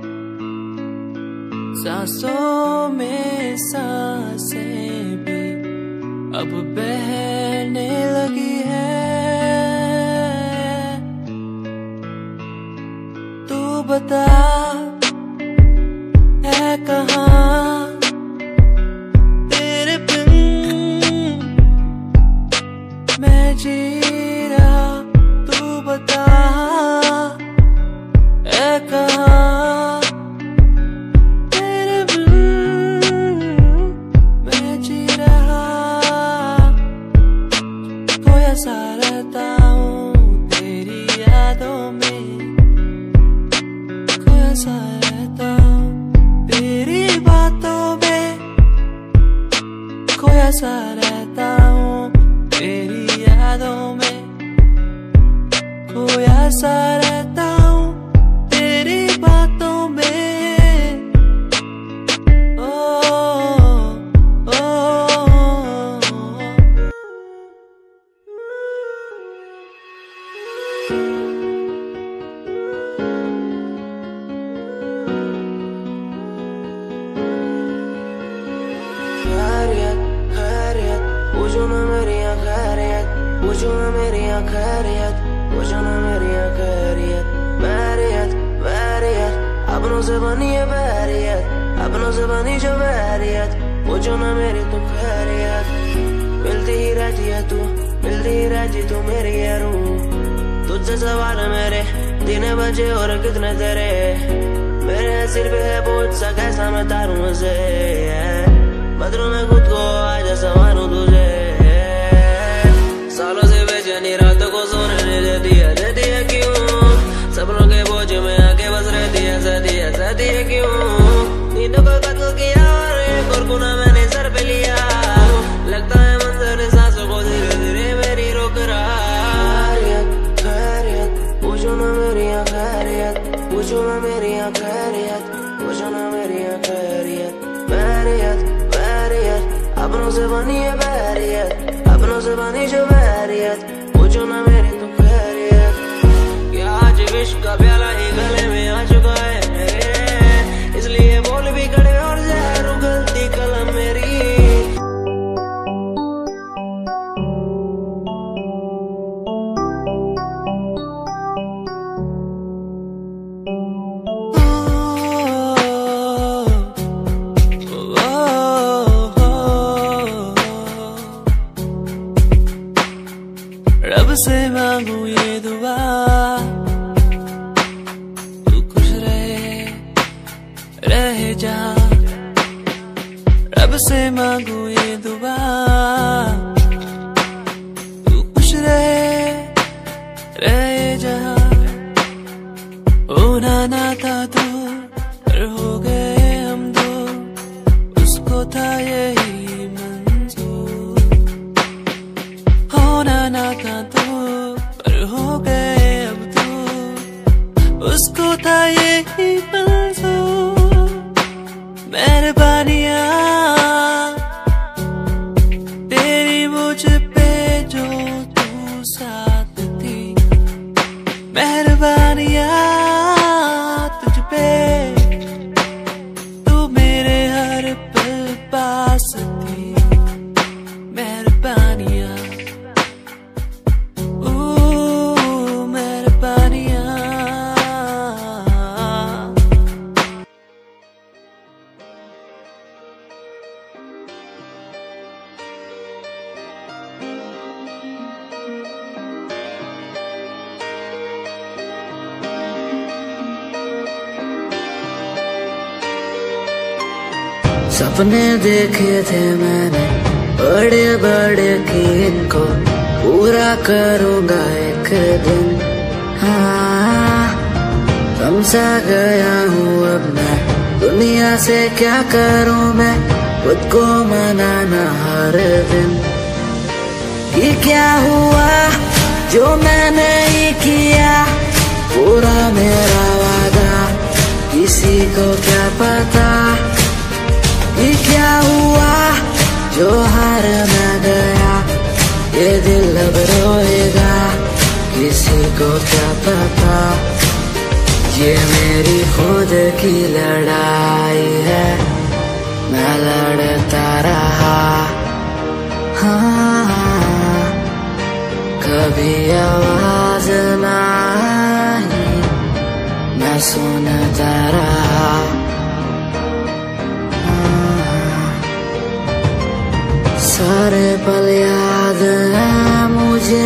सांसों में सांसें भी अब बहने लगी है। तू बता है कहाँ तेरे बिन मैं जी रहा, तू बता है कहाँ तेरे बिन मैं जी रहा। खोया सा रहता हूँ तेरी यादों में, खोया सा रहता हूँ तेरी बातों में, खोया सा रहता हूँ तेरी यादों में, खोया सा रहता हूँ तेरी बातों में। ओ, ओ, खैरियत खैरियत पूछो ना मेरी खैरियत, पूछो ना मेरी खैरियत, पूछो ना मेरी खैरियत। बैरियत बैरियत अपनों से बनी है बैरियत, अपनों से बनी जो बैरियत, पूछो ना मेरी तो खैरियत। मिलती ही रहती है तू, मिलती ही रहती तू मेरी है रूह, तुझसे सवाल मेरे दिन बजे और कितने तेरे, मेरे सिर पे है बोझ सा कैसा मैं तारूं उसे, बदलूं मैं खुद को आज संवारूं तुझे। सालों से बेचैनी रातों को सोने ने दे दिया, दे दिया क्यों, सपनों के बोझ में आके बस रहती है सदी है सदी है क्यों। नींदों को कत्ल किया और एक और गुनाह मैंने सर पे लिया, लगता है मंजर सांसों को धीरे धीरे मेरी रोक रहा। खैरियत खैरियत पूछो ना मेरी खैरियत, पूछो ना मेरी खैरियत, पूछो ना मेरी खैरियत। बैरियत बैरियत अपनों से बनी है बैरियत, अपनों से बनी जो बैरियत, पूछो ना मेरी तो खैरियत। क्या आज विश्व का प्याला ही गले में आ चुका है मेरे, इसलिए बोल भी खड़े और जहर उगलती कलम मेरी। रब से मांगू ये दुआ तू खुश रहे रहे जा, रब से मांगू ये दुआ तू खुश रहे रहे जा। होना ना था तू पर हो गए हम दो, उसको था यही मंजूर। होना ना था तू पर हो गए अब तू, उसको था यही मंजूर। मेहरबानियाँ तेरी मुझ पे जो तू साथ थी, मेहरबानियाँ तुझ पे तू मेरे हर पल पास थी। मेहरबानियाँ सपने देखे थे मैंने बड़े बड़े कि इनको पूरा करूँगा एक दिन। हाँ समझा गया हूँ अब मैं दुनिया से क्या करूँ मैं, खुद को मनाना हर दिन। ये क्या हुआ जो मैंने ही किया, पूरा मेरा वादा किसी को क्या पता। ये क्या हुआ जो हार मैं गया ये दिल अब रोएगा, किसी को क्या पता ये मेरी खुद की लड़ाई है, मैं लड़ता रहा। हाँ, कभी आवाज नहीं मैं सुनता रहा। हाँ, सारे पल याद है मुझे।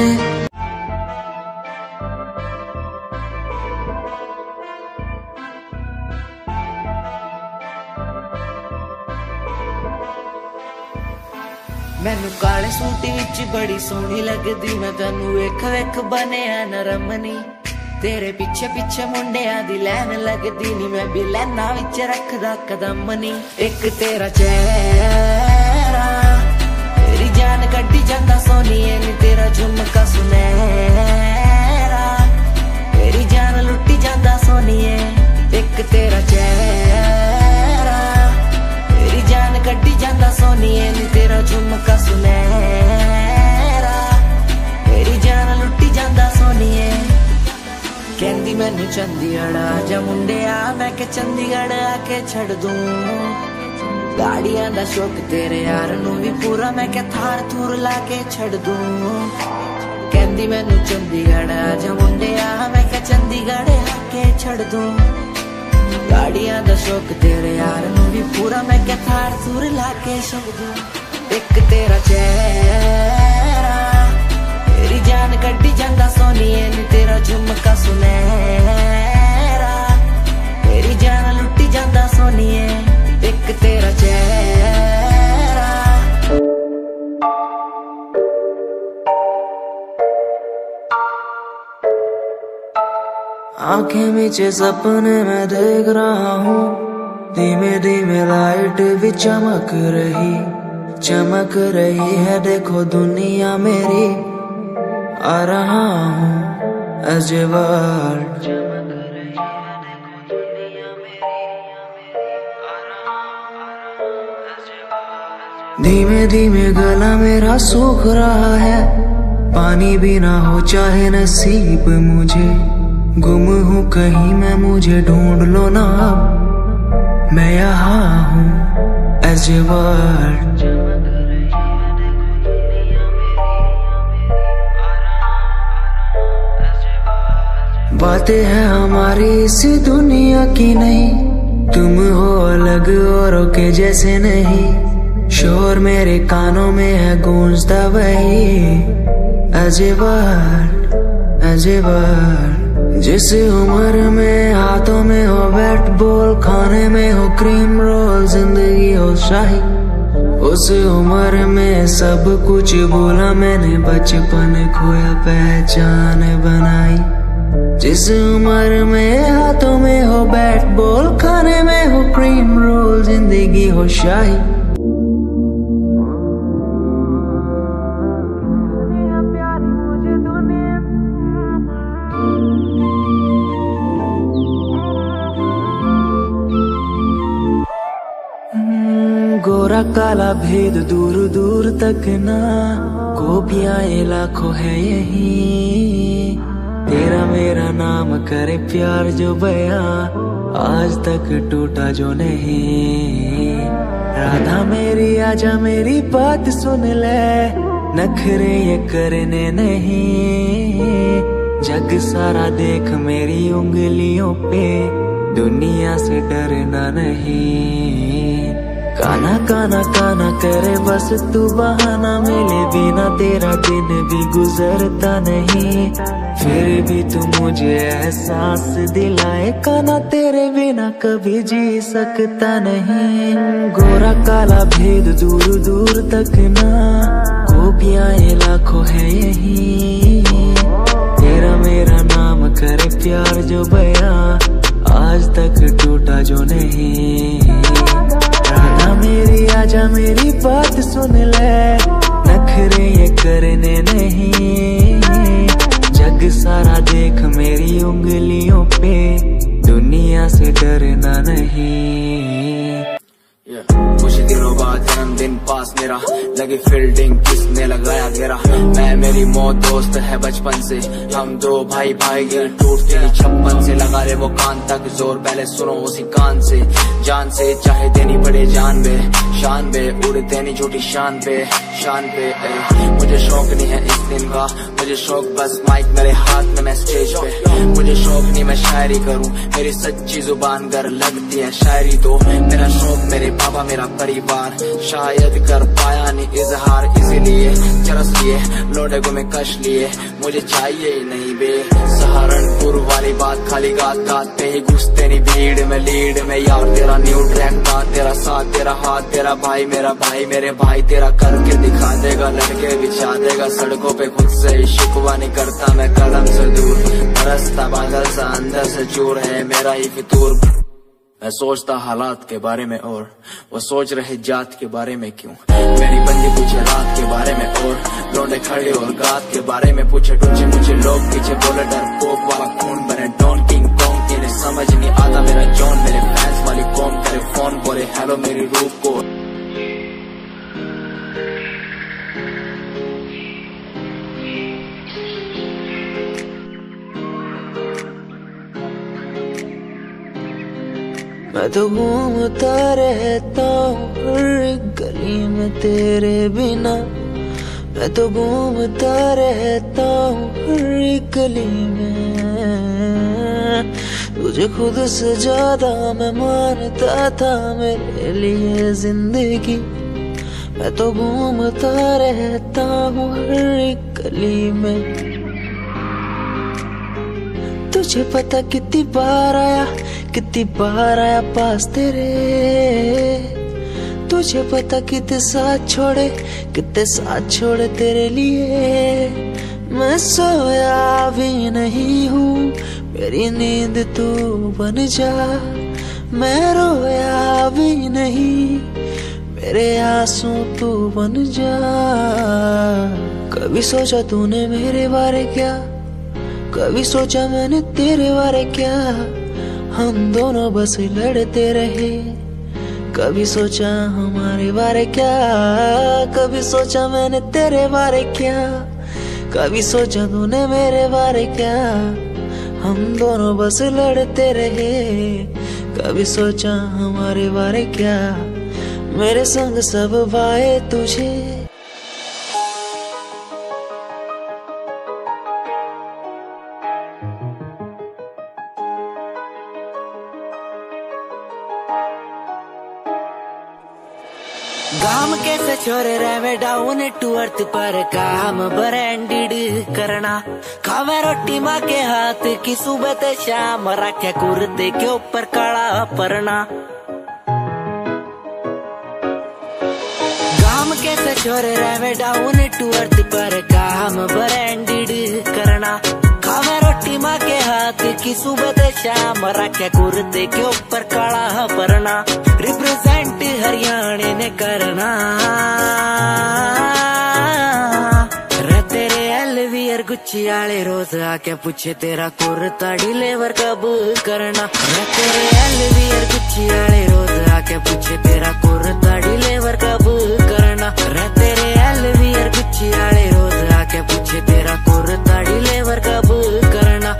मैनू काले सूट विच बड़ी सोहनी लगदी, मैं तैनू वेख वेख बनिया नरमनी, तेरे पीछे पीछे मुंडिया दी लैन लगदी नी, मैं भी लैना विच रखदा कदम नी। एक तेरा चेहरा तेरी जान कड्डी जांदा सोनिए नी, तेरा झुमका सुनहरा तेरी जान लुट्टी जांदा सोनिए। एक तेरा चेहरा तेरी जान कड्डी जांदा सोनिए नी, तेरा झुमका सुनहरा तेरी जान लुट्टी जांदा सोनिए। कहंदी मैनू चंडीगढ़ आजा मुंडिया, मैं के चंडीगढ़ आके छड़ दूं, गाड़ियां दा शौक तेरे यार नू भी पूरा, मैं के थार थूर लाके छड़ दूं। कहंदी मैनू चंडीगढ़ आजा मुंडिया, मैं के चंडीगढ़ आके छड़ दूं, गाड़ियां दा शौक तेरे यार नू भी पूरा, मैं क्या थार थूर लाके छड़ दूं। एक तेरा चेहरा तेरी जान कड्डी जांदा सोनिए नी, तेरा झुमका सुनहरा तेरी जान लुट्टी जांदा सोनिए। एक तेरा चेहरा आंखें नीचे सपने मैं देख रहा हूँ, धीमे धीमे लाइट भी चमक रही चमक रही है, देखो दुनिया मेरी आ रहा हूँ as a world। धीमे धीमे गला मेरा सूख रहा है, पानी भी ना हो चाहे नसीब मुझे, गुम हूँ कहीं मैं मुझे ढूंढ लो ना, मैं यहाँ हूँ as a world। बातें हैं हमारी इस दुनिया की नहीं, तुम हो अलग औरों के जैसे नहीं, शोर मेरे कानों में है गूंजता वही as a word, as a word। जिस उम्र में हाथों में हो बैट बॉल, खाने में हो क्रीम रोल, जिंदगी हो शाही, उस उम्र में सब कुछ भूला मैंने, बचपन खोया पहचान बनाई। जिस उम्र में हाथों में हो बैट बॉल, खाने में हो क्रीम रोल, जिंदगी हो शाही। गोरा काला भेद दूर दूर तक ना, गोपियां ये लाखों है यही, तेरा मेरा नाम करे प्यार जो बया, आज तक टूटा जो नहीं। राधा मेरी आजा मेरी बात सुन ले, नखरे ये करने नहीं, जग सारा देख मेरी उंगलियों पे, दुनिया से डरना नहीं। काना काना काना करे बस तू बहाना, मिले बिना तेरा दिन भी गुजरता नहीं, फिर भी तू मुझे एहसास दिलाए, काना तेरे बिना कभी जी सकता नहीं। गोरा काला भेद दूर दूर तक ना, गोपियां ये लाखों है यही, तेरा मेरा नाम करे प्यार जो बया, आज तक टूटा जो नहीं। राधा मेरी आजा मेरी बात सुन ले, नखरे ये करने नहीं, जग सारा देख मेरी उंगलियों पे, दुनिया से डरना नहीं। कुछ दिनों बाद जन्म दिन पास मेरा, लगी फील्डिंग किसने लगाया घेरा। मैं मेरी मौत दोस्त है बचपन से, हम दो भाई भाई गिर टूटते नहीं छप्पन से। लगा ले वो कान तक जोर, पहले सुनो उसी कान से। जान से चाहे देनी पड़े जान बे, शान बे उड़ते नहीं झूठी शान पे शान पे। ए, मुझे शौक नहीं है इस दिन का, मुझे शौक बस माइक मेरे हाथ में मैं स्टेज पे। मुझे शौक नहीं मैं शायरी करूं, मेरी सच्ची जुबान गर लगती है शायरी तो। मेरा शौक मेरे पापा मेरा परिवार, शायद कर पाया नहीं इजहार, इसीलिए चरस लिए लोडे को मैं कश लिए। मुझे चाहिए ही नहीं बे सहारनपुर वाली बात, खाली गात गात पे ही घुसते नहीं भीड़ में लीड में। यार तेरा न्यू ट्रैक था, तेरा साथ तेरा हाथ, तेरा भाई मेरा भाई मेरे भाई तेरा करके दिखा देगा, लड़के बिछा देगा सड़कों पे। खुद से ही शिकवा नहीं करता मैं कदम से दूर, बरसता बादल सा अंदर से चूर है मेरा ही फितूर। मैं सोचता हालात के बारे में और वो सोच रहे जात के बारे में क्यों। मेरी बंदी पूछे रात के बारे में और लौंडे खड़े और गात के बारे में पूछे टूचे मुझे लोग पीछे बोले डर पोक वाला खून बने डॉन किंग कॉन्ग। इन्हें समझ नहीं आता मेरा जॉन, मेरे फैंस वाली कौन करे फोन बोले हेलो मेरी रूह को। मैं तो घूमता रहता हूँ हर एक गली में तेरे बिना, मैं तो घूमता रहता हूँ हर एक गली में। तुझे खुद से ज्यादा मैं मानता था मेरे लिए जिंदगी, मैं तो घूमता रहता हूँ हर एक गली में। तुझे पता कितनी बार आया कितनी बार आया पास तेरे, तुझे पता कितने साथ छोड़े कितने साथ छोड़े तेरे लिए। मैं सोया भी नहीं हूँ मेरी नींद तू बन जा, मैं रोया भी नहीं मेरे आंसू तू बन जा। कभी सोचा तूने मेरे बारे क्या, कभी सोचा मैंने तेरे बारे क्या। हम दोनों बस लड़ते रहे, कभी सोचा हमारे बारे क्या, कभी सोचा मैंने तेरे बारे क्या, कभी सोचा तूने मेरे बारे क्या। हम दोनों बस लड़ते रहे, कभी सोचा हमारे बारे क्या। मेरे संग सब भाए तुझे, काम कैसे छोरे रहे डाउन टू अर्थ पर काम ब्रांडेड करना। खावे रोटी माँ के हाथ की सुबह ते शाम, रखे कुर्ते के ऊपर काला परना। काम कैसे छोरे रहे डाउन टू अर्थ पर काम ब्रांडेड करना। खावे रोटी माँ के हाथ की सुबह ते शाम, रखे कुर्ते के ऊपर काला परना। रिप्रेजेंट हरियाणा ने करना रे तेरे एलवीआर गुच्ची आले रोज आके पूछे तेरा कुर्ता डिलीवर कब करना। रे तेरे एलवीआर गुच्ची आले रोज आके पूछे तेरा कुर्ता डिलीवर कब करना। रे तेरे एलवीआर गुच्ची आले रोज आके पूछे तेरा कुर्ता डिलीवर कब करना।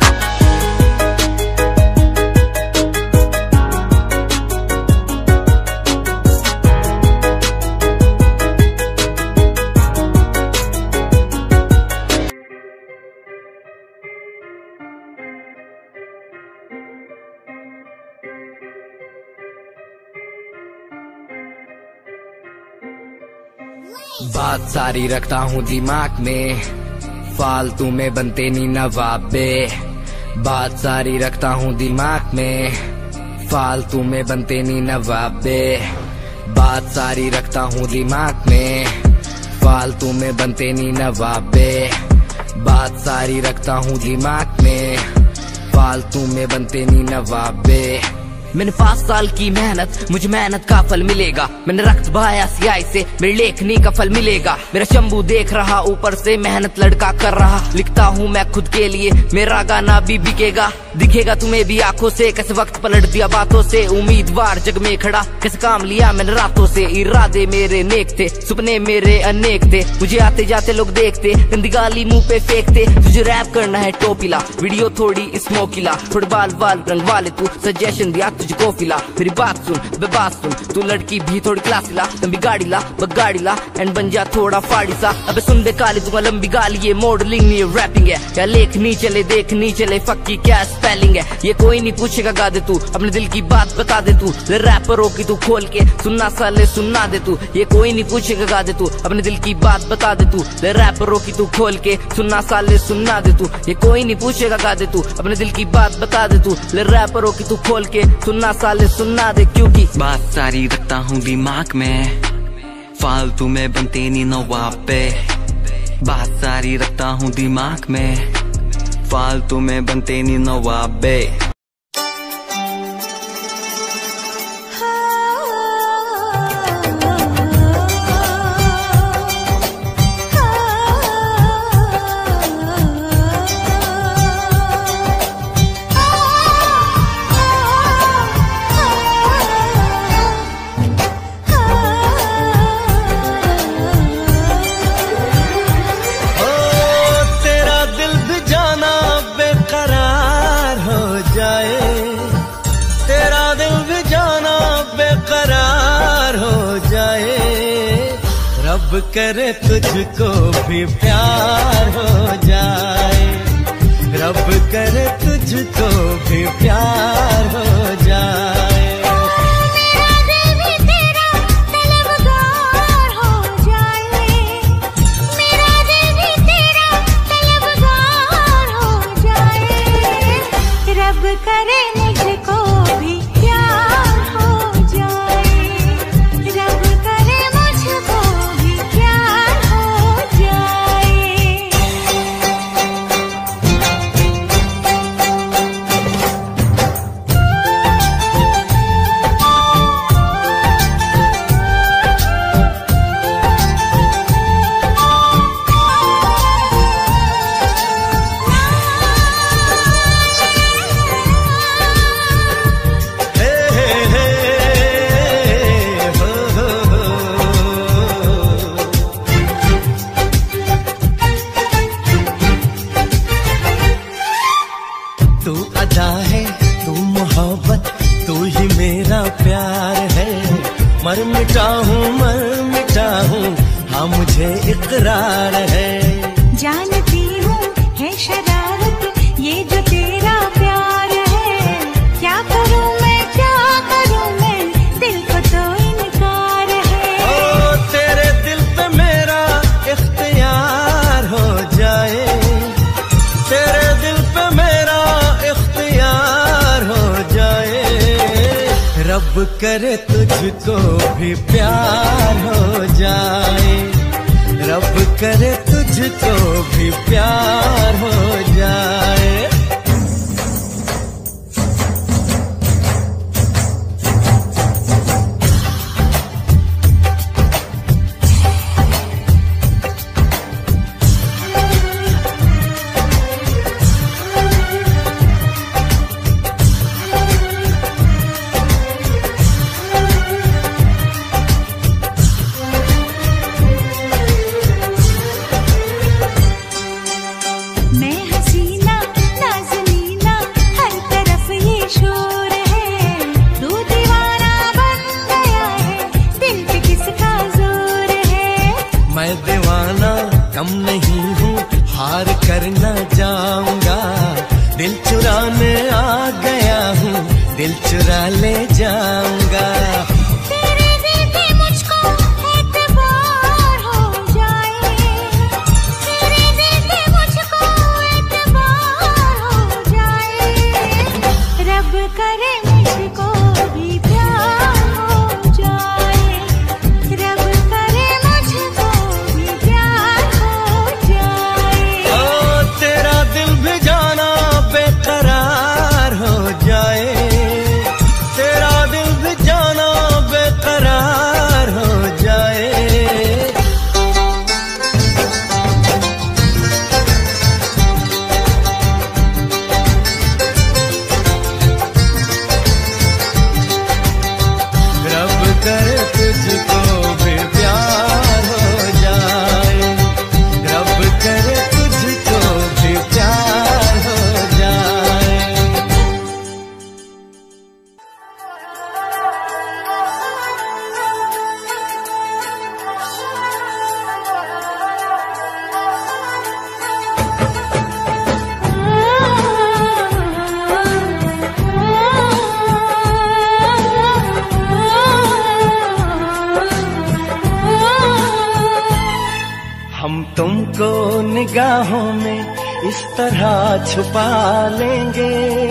बात सारी रखता हूँ दिमाग में, फालतू में बनते नहीं नवाबे। बात सारी रखता हूँ दिमाग में, फालतू में बनते नहीं नवाबे। बात सारी रखता हूँ दिमाग में, फालतू में बनते नहीं नवाबे। बात सारी रखता हूँ दिमाग में, फालतू में बनते नहीं नवाबे। मैंने पाँच साल की मेहनत, मुझे मेहनत का फल मिलेगा। मैंने रक्त बहाया सियाही से, मेरी लेखनी का फल मिलेगा। मेरा शंभू देख रहा ऊपर से, मेहनत लड़का कर रहा। लिखता हूँ मैं खुद के लिए, मेरा गाना भी बिकेगा। दिखेगा तुम्हें भी आंखों से, कैसे वक्त पलट दिया बातों से। उम्मीदवार जग में खड़ा, कैसे काम लिया मैंने रातों से। इरादे मेरे नेक थे, सपने मेरे अनेक थे। मुझे आते जाते लोग देखते, गंदी गाली मुंह पे फेंकते। तुझे रैप करना है टोपीला, वीडियो थोड़ी स्मोकीला। थोड़े बाल वाल रंग वाले तू, सजेशन दिया तुझको फिला। मेरी बात सुन बे बात सुन, तू लड़की भी थोड़ी क्लासी ला। लंबी गाड़ी ला बगाड़ी ला, एंड बन जा थोड़ा फाड़ी सा। अबे सुन बे काली, दूंगा लंबी गाली। ये मॉडलिंग नहीं ये रैपिंग है। क्या लेखनी चले देखनी चले, फक की क्या स्पेलिंग है। ये कोई नहीं पूछेगा गा दे तू, अपने दिल की बात बता दे तू। रैपरों की तू खोल के सुनना साले सुनना दे तू। ये कोई नहीं पूछेगा गा दे तू, अपने दिल की बात बता दे तू। रैपरों की तू खोल के सुनना साले सुनना दे तू। ये कोई नहीं पूछेगा गा दे तू, अपने दिल की बात बता दे तू। रैपरों की तू खोल के सुनना साले सुनना दे, क्योंकि बात सारी रखता हूँ दिमाग में, फालतू में बनते नहीं नवाब पे। बात सारी रखता हूँ दिमाग में, फालतू में बनते नहीं नवाब पे। रब करे तुझको भी प्यार हो जाए, रब करे तुझको भी प्यार हो जाए। मेरा दिल भी तेरा तलबगार हो जाए, मेरा दिल भी तेरा तलबगार हो जाए। रब करे मुझको भी प्यार हो जाए, रब करे मुझको भी प्यार हो जाए। तू अदा है, तू मोहब्बत, तू ही मेरा प्यार है। मर मिटा हूँ मर मिटा हूँ, हाँ मुझे इकरार है। जानती हूँ है शरारत ये जो तेरा प्यार है। क्या करूँ मैं क्या करूँ मैं, दिल को तो इनकार है। ओ तेरे दिल पे मेरा इख्तियार हो जाए, तेरे दिल पे मेरा इख्तियार हो जाए। रब करे तुझको भी प्यार हो जाए, रब करे तुझको भी प्यार हो जाए। मैं हसीना नाज़नीना, हर तरफ ये शोर है। तू दीवाना बन गया है, दिल पे किसका जोर है। मैं दीवाना कम नहीं हूँ, हार कर न जाऊंगा। दिल चुराने आ गया हूँ, दिल चुरा ले जाऊंगा। तेरे दिल पे मुझको एतबार हो जाए, तेरे दिल पे मुझको एतबार हो जाए। रब करे मुझको भी प्यार हो जाए, रब करे मुझको भी प्यार हो जाए। ओ तेरा दिल भी जाना बेकरार हो जाए, करे तुझको भी प्यार हो जाए, रब करे तुझको भी प्यार हो जाए। हम तुमको निगाहों में इस तरह छुपा लेंगे,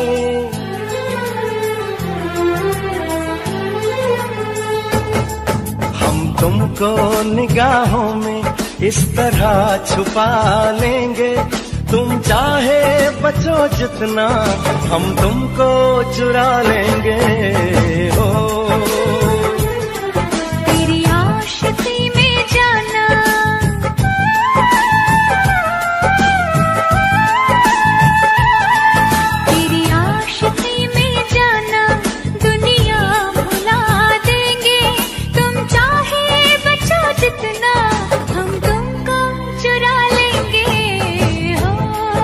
हम तुमको निगाहों में इस तरह छुपा लेंगे। तुम चाहे बचो जितना हम तुमको चुरा लेंगे। हो तेरी आशिकी में जाना, तेरी आशिकी में जाना दुनिया भुला देंगे। तुम चाहे बचो जितना हम तुमको चुरा लेंगे। हो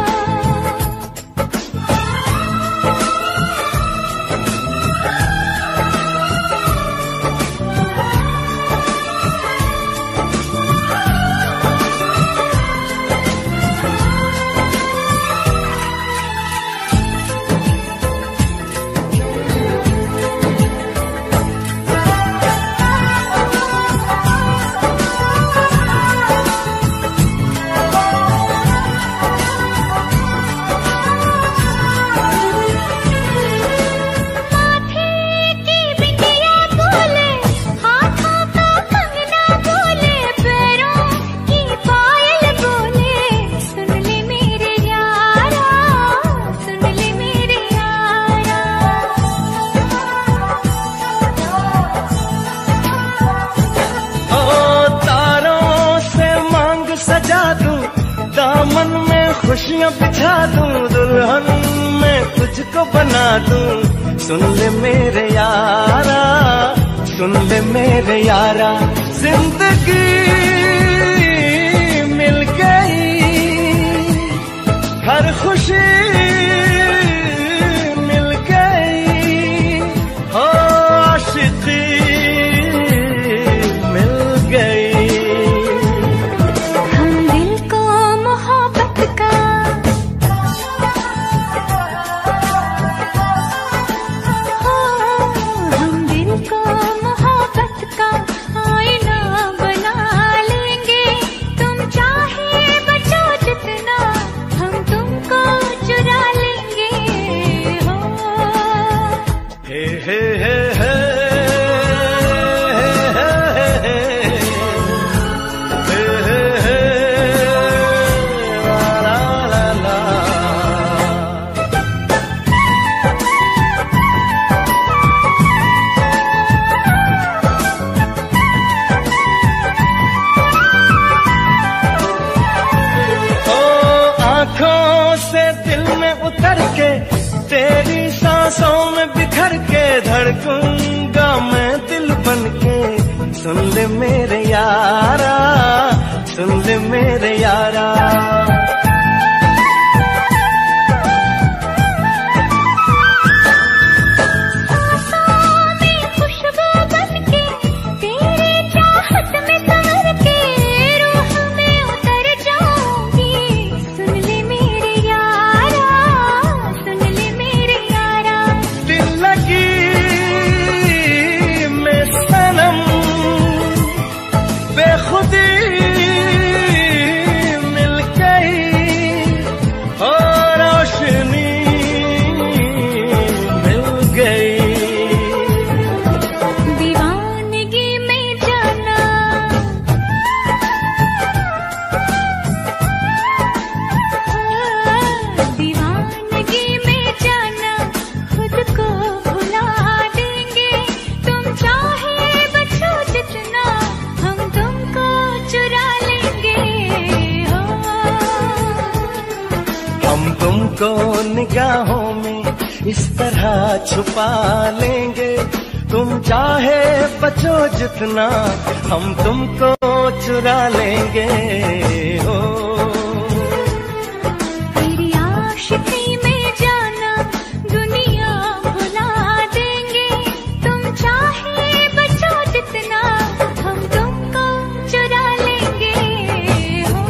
दामन में खुशियाँ बिछा दूं, दुल्हन में तुझको बना दूं। सुन ले मेरे यारा, सुन ले मेरे यारा, जिंदगी मिल गई, हर खुशी मिल गई। हो आशिकी मिल गई। तेरी सांसों में बिखर के धड़कूंगा मैं दिल बन के। सुन ले मेरे यारा, सुन ले मेरे यारा। तुमको निगाहों में इस तरह छुपा लेंगे। तुम चाहे बचो जितना हम तुमको चुरा लेंगे हो। तेरी आशिकी में जाना दुनिया भुला देंगे। तुम चाहे बचो जितना हम तुमको चुरा लेंगे हो।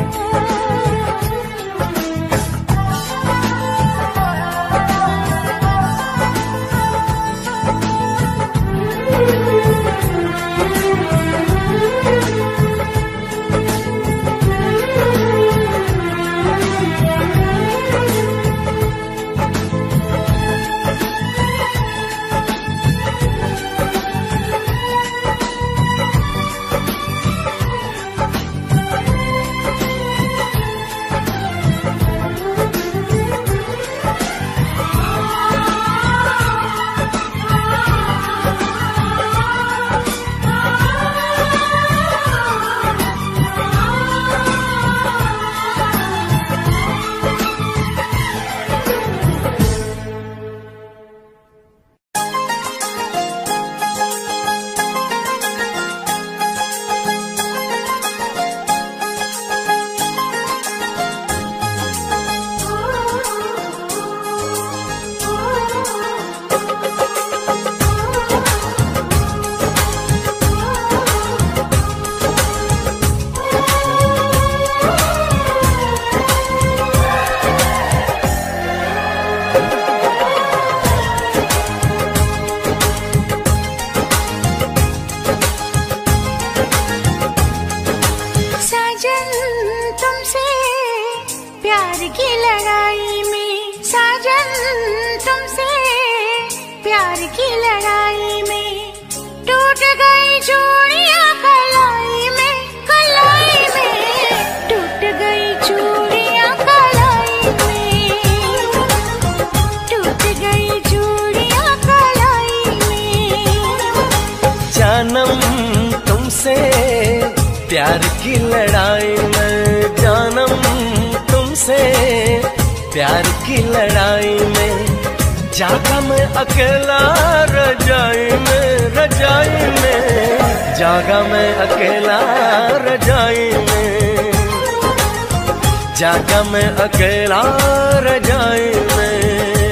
प्यार की लड़ाई में जानम तुमसे, प्यार की लड़ाई में जागा मैं अकेला रजाई में, रजाई में जागा मैं अकेला रजाई में, जागा मैं अकेला रजाई में।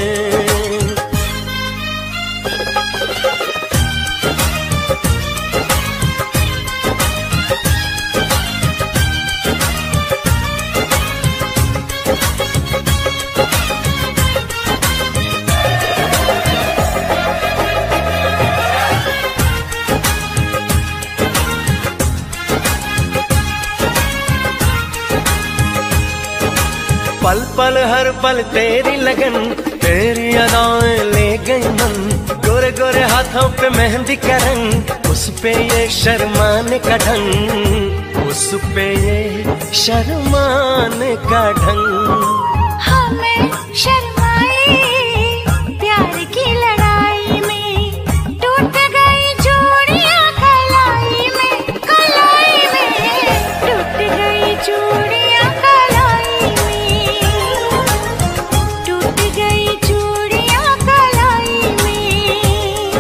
पल पल हर पल तेरी लगन, तेरी अदाएं ले गई मन, गोरे गोरे हाथों पे मेहंदी का रंग, उस पे ये शर्माने का ढंग, उस पे ये शर्माने का ढंग। हमें शर्माए प्यार की लड़ाई में, टूट गई चूड़ियां कलाई में, कलाई में टूट गई चूड़ियां कलाई में, टूट गई चूड़ियां कलाई में।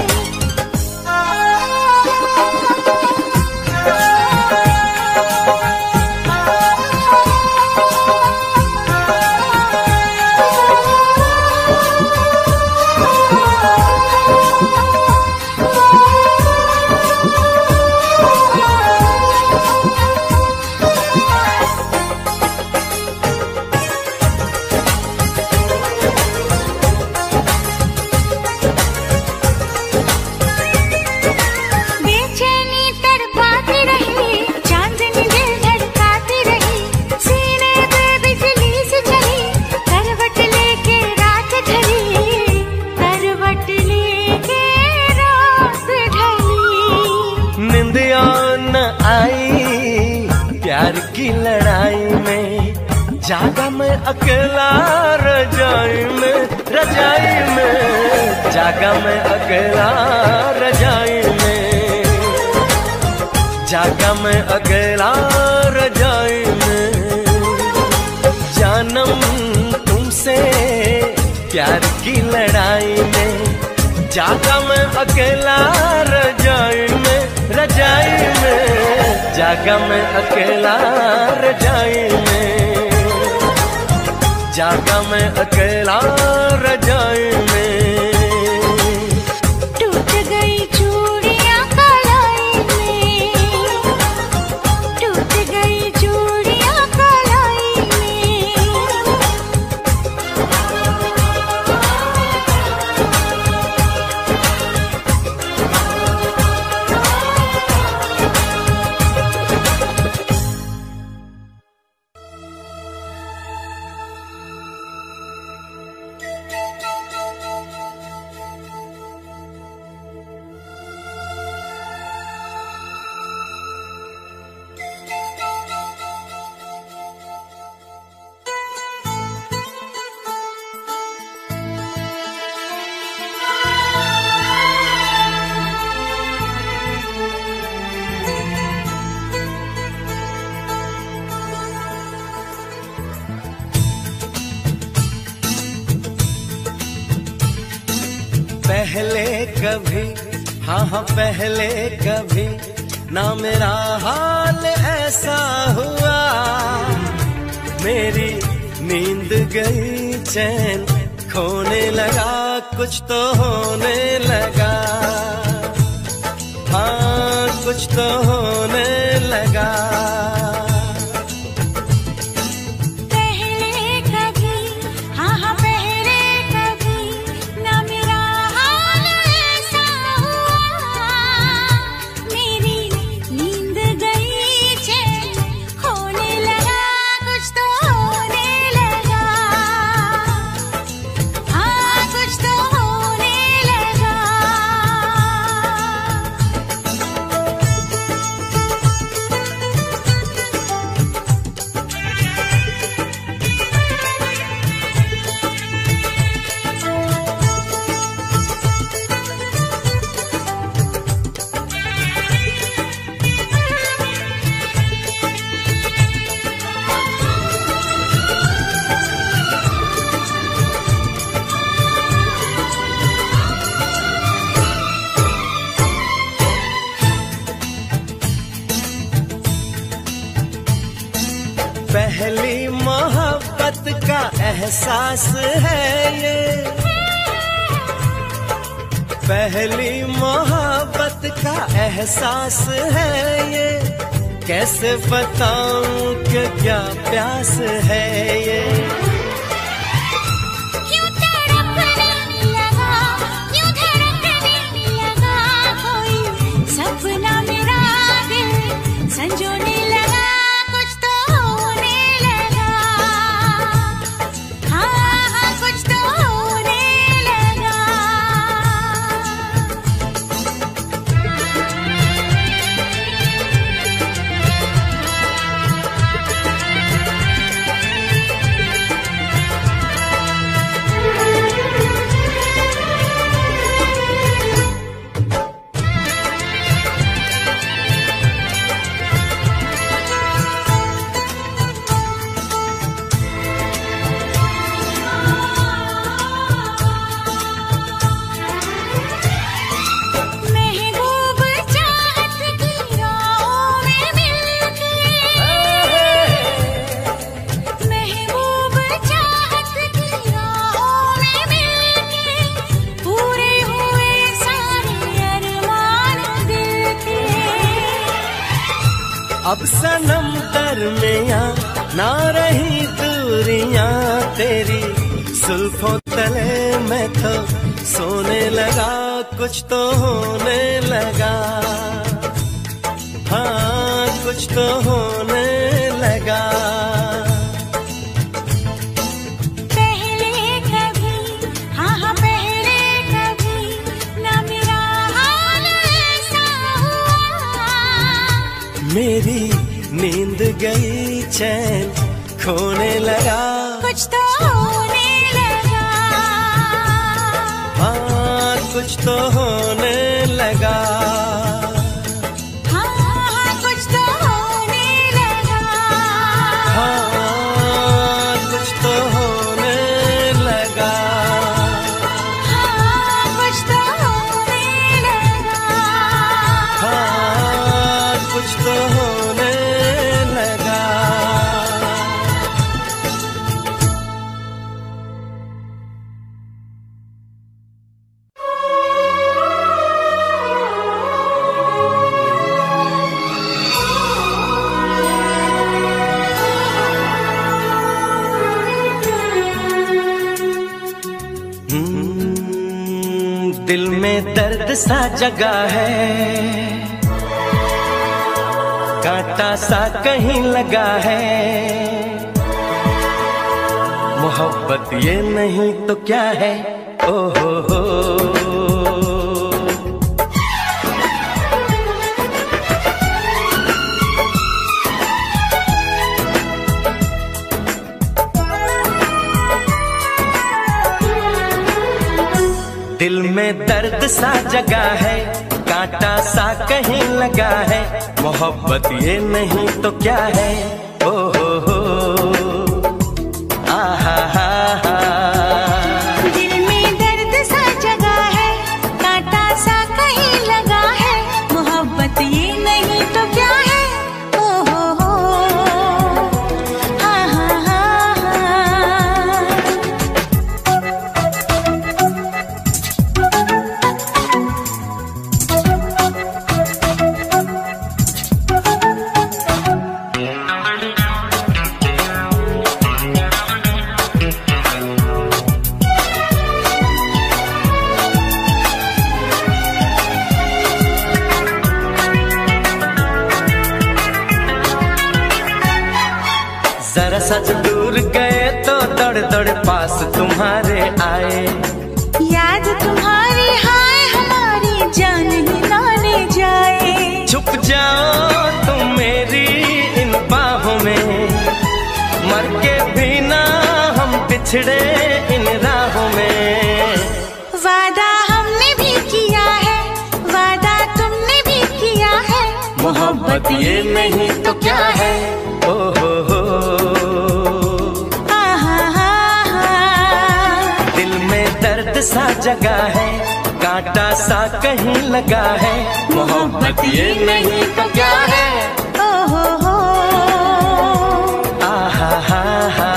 प्यार की लड़ाई में जागा मैं अकेला रजाई में, रजाई में जागा मैं अकेला रजाई में, जागा मैं अकेला रजाई में। जानम तुमसे प्यार की लड़ाई में जागा मैं अकेला रजाई में, रजाई में, जागा मैं अकेला रजाई में, जागा मैं अकेला रजाई में। टूट गई चूड़ियां कलाई में, टूट गई चूड़ियां कलाई में। पहले कभी, हाँ हाँ पहले कभी ना मेरा हाल ऐसा हुआ, मेरी नींद गई चैन खोने लगा, कुछ तो होने लगा, हाँ कुछ तो होने लगा। पहली मोहब्बत का एहसास है ये, पहली मोहब्बत का एहसास है ये, कैसे बताऊं कि क्या प्यास है ये। क्यों तड़पने लगा, क्यों धड़कने लगा, कोई सपना मेरा दिल संजोने लगा, कुछ तो होने लगा, हाँ हाँ कुछ तो होने लगा। महबूब चाहत की राहों में मिलके, महबूब चाहत की राहों में मिलके, पूरे हुए सारे अरमान दिल के। अब सनम दरमियां ना रही दूरियां तेरी, जुल्फों तले मैं तो सोने लगा, कुछ तो होने लगा, हाँ कुछ तो होने लगा। पहले कभी, हाँ हाँ पहले कभी ना मेरा हाल ऐसा हुआ, मेरी नींद गई चैन खोने लगा, कुछ तो होने लगा, हाँ कुछ तो होने लगा। हाँ हाँ कुछ तो होने लगा, हाँ कुछ तो होने लगा। हाँ कुछ तो में दर्द सा जगा है, कांटा सा कहीं लगा है। मोहब्बत ये नहीं तो क्या है, ओ हो हो। दिल में दर्द सा जगा है, कांटा सा कहीं लगा है। मोहब्बत ये नहीं तो क्या है, ओ हो हो। आहा हा हा। दिल में दर्द सा जगा है, कांटा सा कहीं लगा है। मोहब्बत ये नहीं तो क्या है, ओ हो हो। हा हा हा जरा सच दूर गए तो दौड़ दौड़ पास तुम्हारे आए। याद तुम्हारी हाय हमारी जान ही ना ले जाए। छुप जाओ तुम मेरी इन बाहों में, मर के भी ना हम पिछड़े इन राहों में। वादा हमने भी किया है, वादा तुमने भी किया है। मोहब्बत ये नहीं तो क्या है, ओ हो हो। आहा हा हा। दिल में दर्द सा जगा है, कांटा सा कहीं लगा है। मोहब्बत ये नहीं तो क्या है, ओ हो हो। आहा हा हा।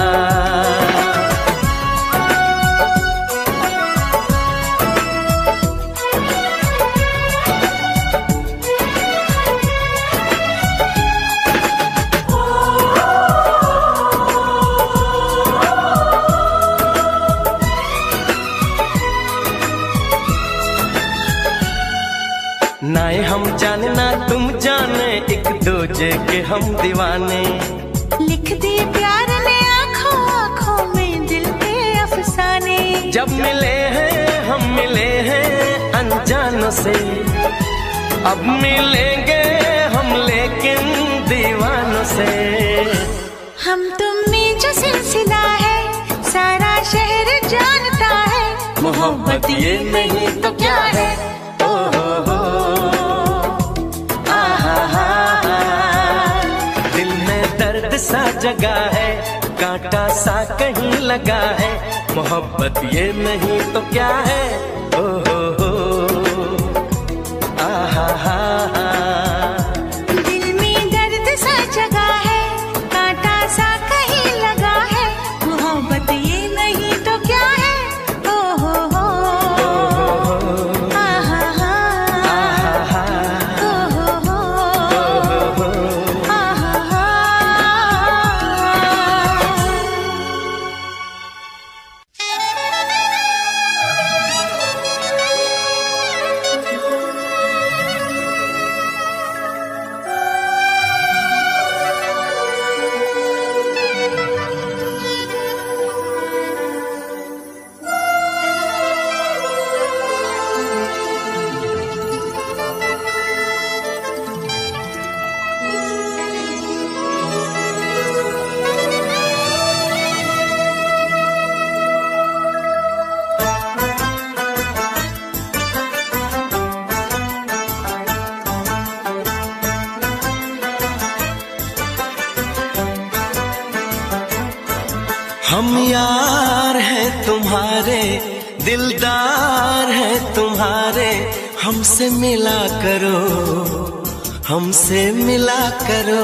नाए हम जाने ना तुम जाने, एक दूजे के हम दीवाने। लिख दिए प्यार ने आँखों आँखों में दिल के अफसाने। जब मिले हैं हम मिले हैं अनजानों से, अब मिलेंगे हम लेकिन दीवानों से। हम तुम में जो सिलसिला है, सारा शहर जानता है। मोहब्बत ये नहीं तो क्या है, ओ हो हो। आहा हा हा। दिल में दर्द सा जगा है, कांटा सा कहीं लगा है। मोहब्बत ये नहीं तो क्या है, ओ हो हो। आहा हा हा। दिल में दर्द सा जगा है, कांटा सा कहीं लगा है। मोहब्बत ये नहीं तो क्या है, ओ हो हो। आहा हा आहा हा। ओ हो हो। आहा हा। हम यार हैं तुम्हारे, दिलदार हैं तुम्हारे। हमसे मिला करो, हमसे मिला करो।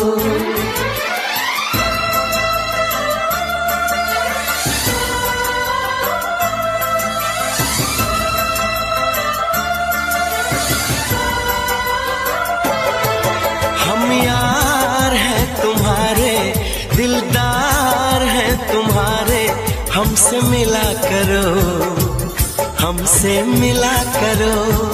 हम यार हैं तुम्हारे, दिलदार हैं तुम्हारे। हमसे मिला करो, हमसे मिला करो।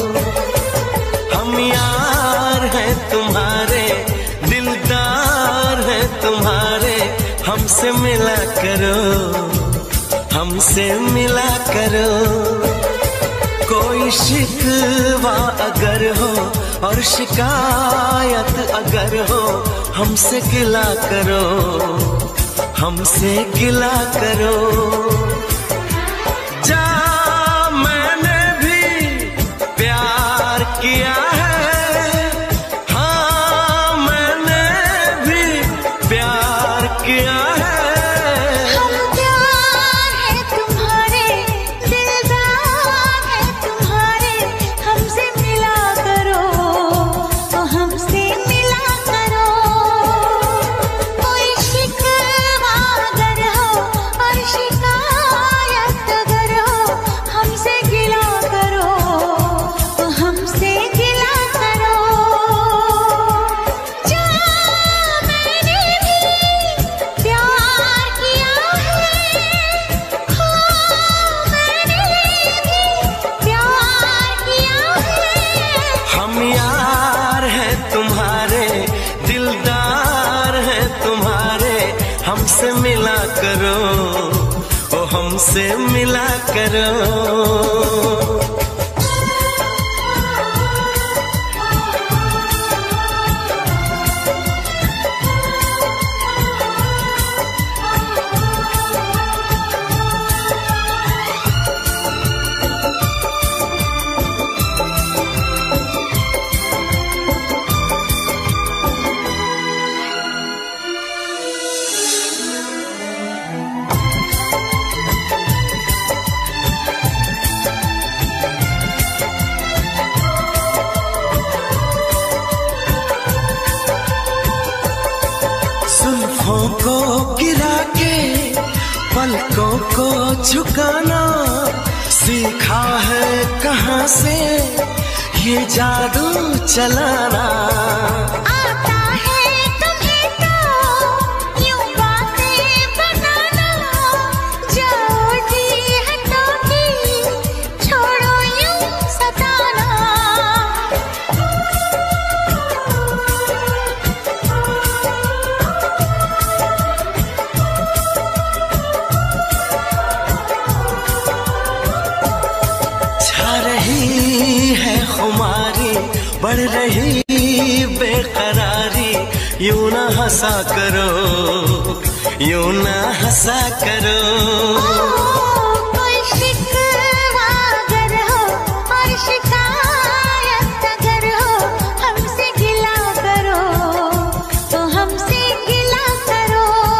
हम यार हैं तुम्हारे, दिलदार हैं तुम्हारे, हमसे मिला करो, हमसे मिला करो। कोई शिकवा अगर हो और शिकायत अगर हो, हमसे गिला करो, हमसे गिला करो। जा मैंने भी प्यार किया है, हाँ मैंने भी प्यार किया है। हम प्यार है तुम्हारे, दिलदार है तुम्हारे, हमसे मिला करो, तो हमसे मिला करो। कोई शिकवा अगर हो और शिकायत अगर हो, हमसे गिला करो, तो हमसे गिला करो। जा मैंने भी प्यार किया है, हाँ मैंने भी प्यार किया है। हम यार हैं तुम्हारे, दिलदार हैं तुम्हारे, हमसे मिला करो, ओ हमसे मिला करो। जुल्फों को गिरा के पलकों को झुकाना सीखा है कहाँ से ये जादू चलाना। आता है तुम्हें तो यूं बातें बनाना, जाओ जी हटो जी, छोड़ो यूं सताना। छा रही है खुमारी, बढ़ रही बेकरारी, यूं ना हंसा करो, यूं ना हंसा करो। कोई शिकवा अगर हो और शिकायत अगर हो, हमसे गिला करो, तो हमसे गिला करो।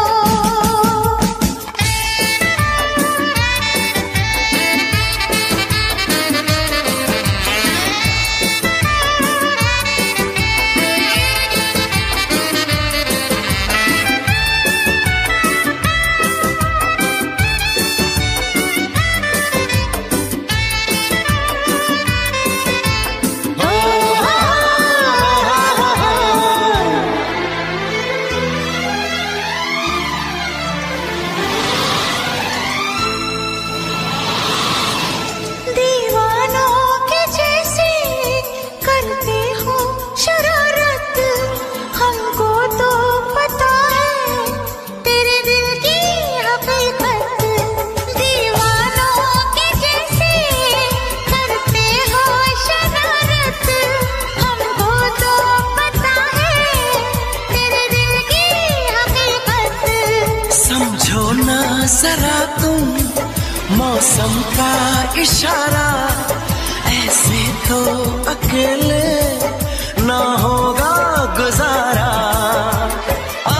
दीवानों के जैसे करते हो शरारत, हमको तो पता है तेरे दिल की हकीकत। दीवानों के जैसे करते हो शरारत, हमको तो पता है तेरे दिल की हकीकत। समझो ना जरा तुम मौसम का इशारा, ऐसे तो अकेले ना होगा गुजारा। आ,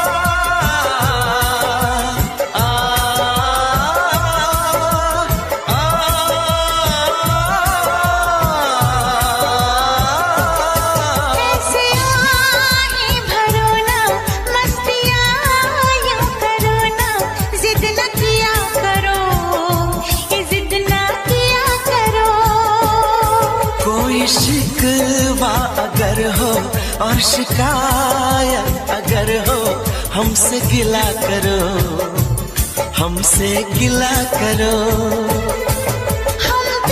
आ, आ, ऐसे आहें भरो ना, मस्तियाँ यूं करो ना, जिद न किया करो, ये जिद न किया करो। कोई शिकवा अगर हो और शिकायत अगर हो, हमसे गिला करो, हमसे गिला करो। हम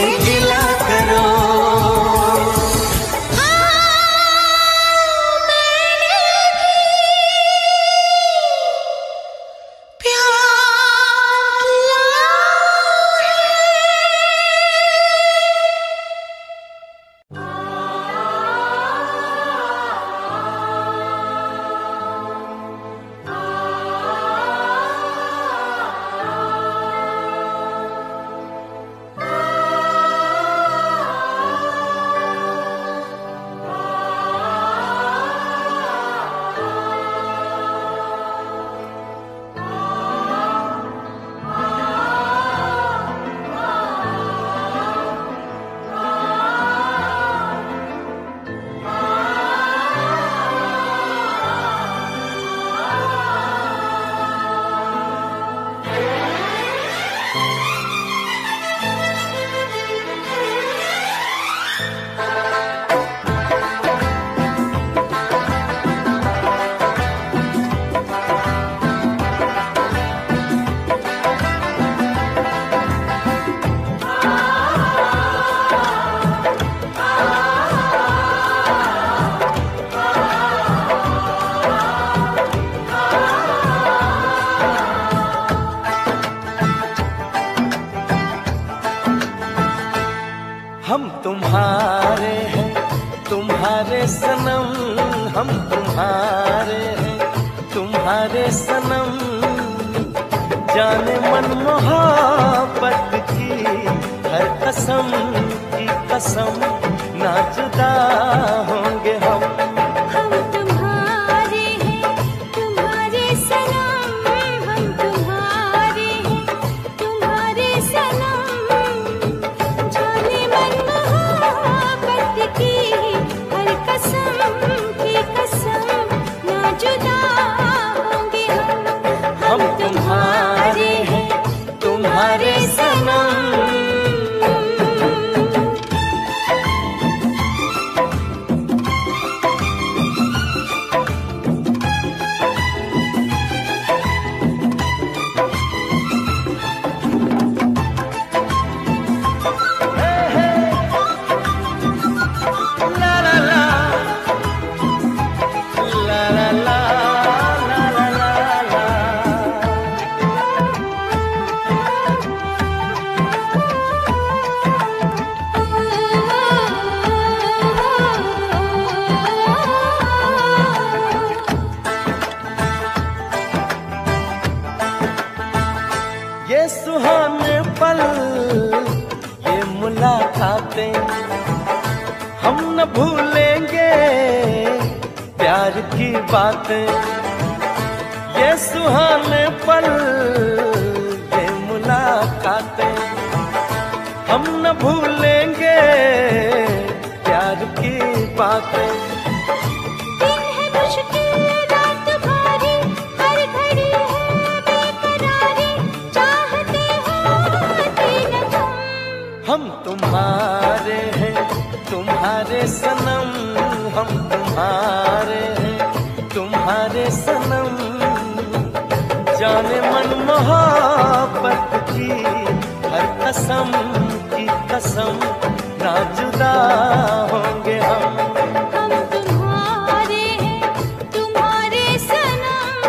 गिला करो। हम तुम्हारे हैं तुम्हारे सनम, हम तुम्हारे हैं तुम्हारे सनम, जाने मन मोहब्बत की हर कसम की कसम, ना जुदा होंगे हम। हम तुम्हारे हैं तुम्हारे सनम, हम तुम्हारे हैं तुम्हारे सनम, जाने मन मोहब्बत की हर कसम की कसम, ना जुदा होंगे हम। हम तुम्हारे हैं तुम्हारे सनम। ये सुहाने पल ये मुलाकातें हम न भूलेंगे प्यार की बातें। ये सुहाने पल ये मुलाकातें हम न भूलेंगे प्यार की बातें। दिन है मुश्किल रात भारी, हर घड़ी है बेकरारी, चाहते होते न तुम। हम तुम्हारे हैं तुम्हारे सनम, हम तुम्हारे हैं तुम्हारे सनम, जाने मन मोहब्बत की हर कसम की कसम, ना जुदा होंगे हम। हम तुम्हारे हैं तुम्हारे सनम।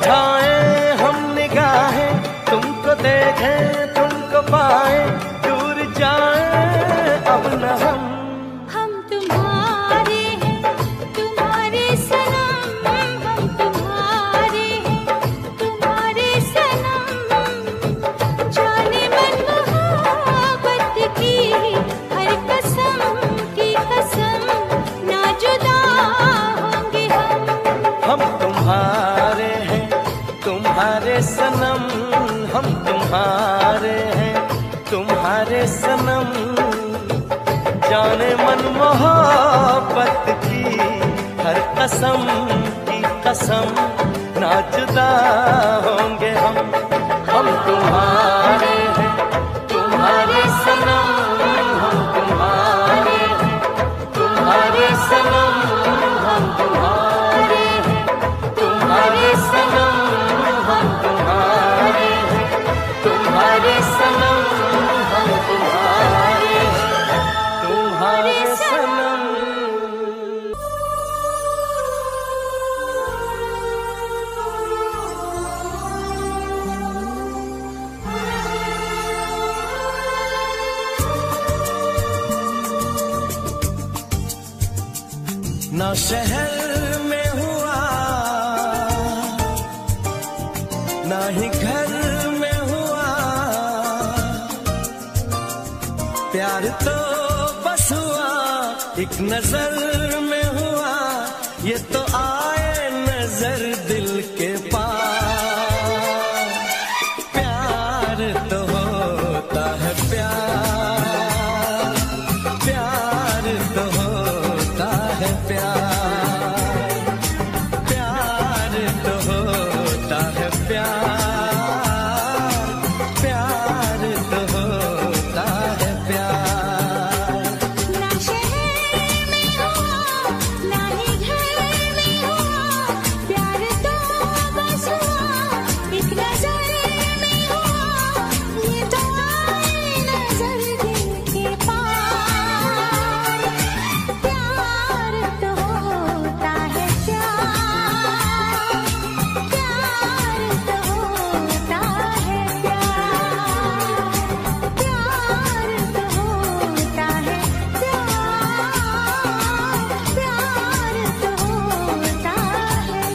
उठाए हम निगाहें, तुमको देखें तुमको पाए, दूर जाए अब न हम। हम तुम्हारे हैं तुम्हारे सनम, हम तुम्हारे हैं तुम्हारे सनम। जाने मन मोहब्बत की हर कसम की कसम, ना जुदा होंगे हम। हम तुम्हारे हैं तुम्हारे सनम, हम तुम्हारे हैं तुम्हारे सनम। जाने मन मोहब्बत की हर कसम की कसम, ना जुदा होंगे हम। हम तुम्हारे हैं तुम्हारे सनम, हम तुम्हारे हैं तुम्हारे सनम, हम तुम्हारे हैं तुम्हारे सनम, हम तुम्हारे हैं तुम्हारे सनम, हम तुम्हारे हैं तुम्हारे सनम। ना शहर में हुआ ना ही घर में हुआ, प्यार तो बस हुआ एक नजर में हुआ। ये तो आए नजर दिल के पार, प्यार तो होता है प्यार, प्यार तो होता है प्यार, प्यार तो होता है प्यार, प्यार तो होता है प्यार। ना शहर में हुआ ना ही घर में हुआ, प्यार तो बस हुआ एक नजर में हुआ। ये तो आए नजर दिल के पार, प्यार तो होता है प्यार, प्यार तो होता है प्यार, प्यार तो होता है प्यार, प्यार तो होता है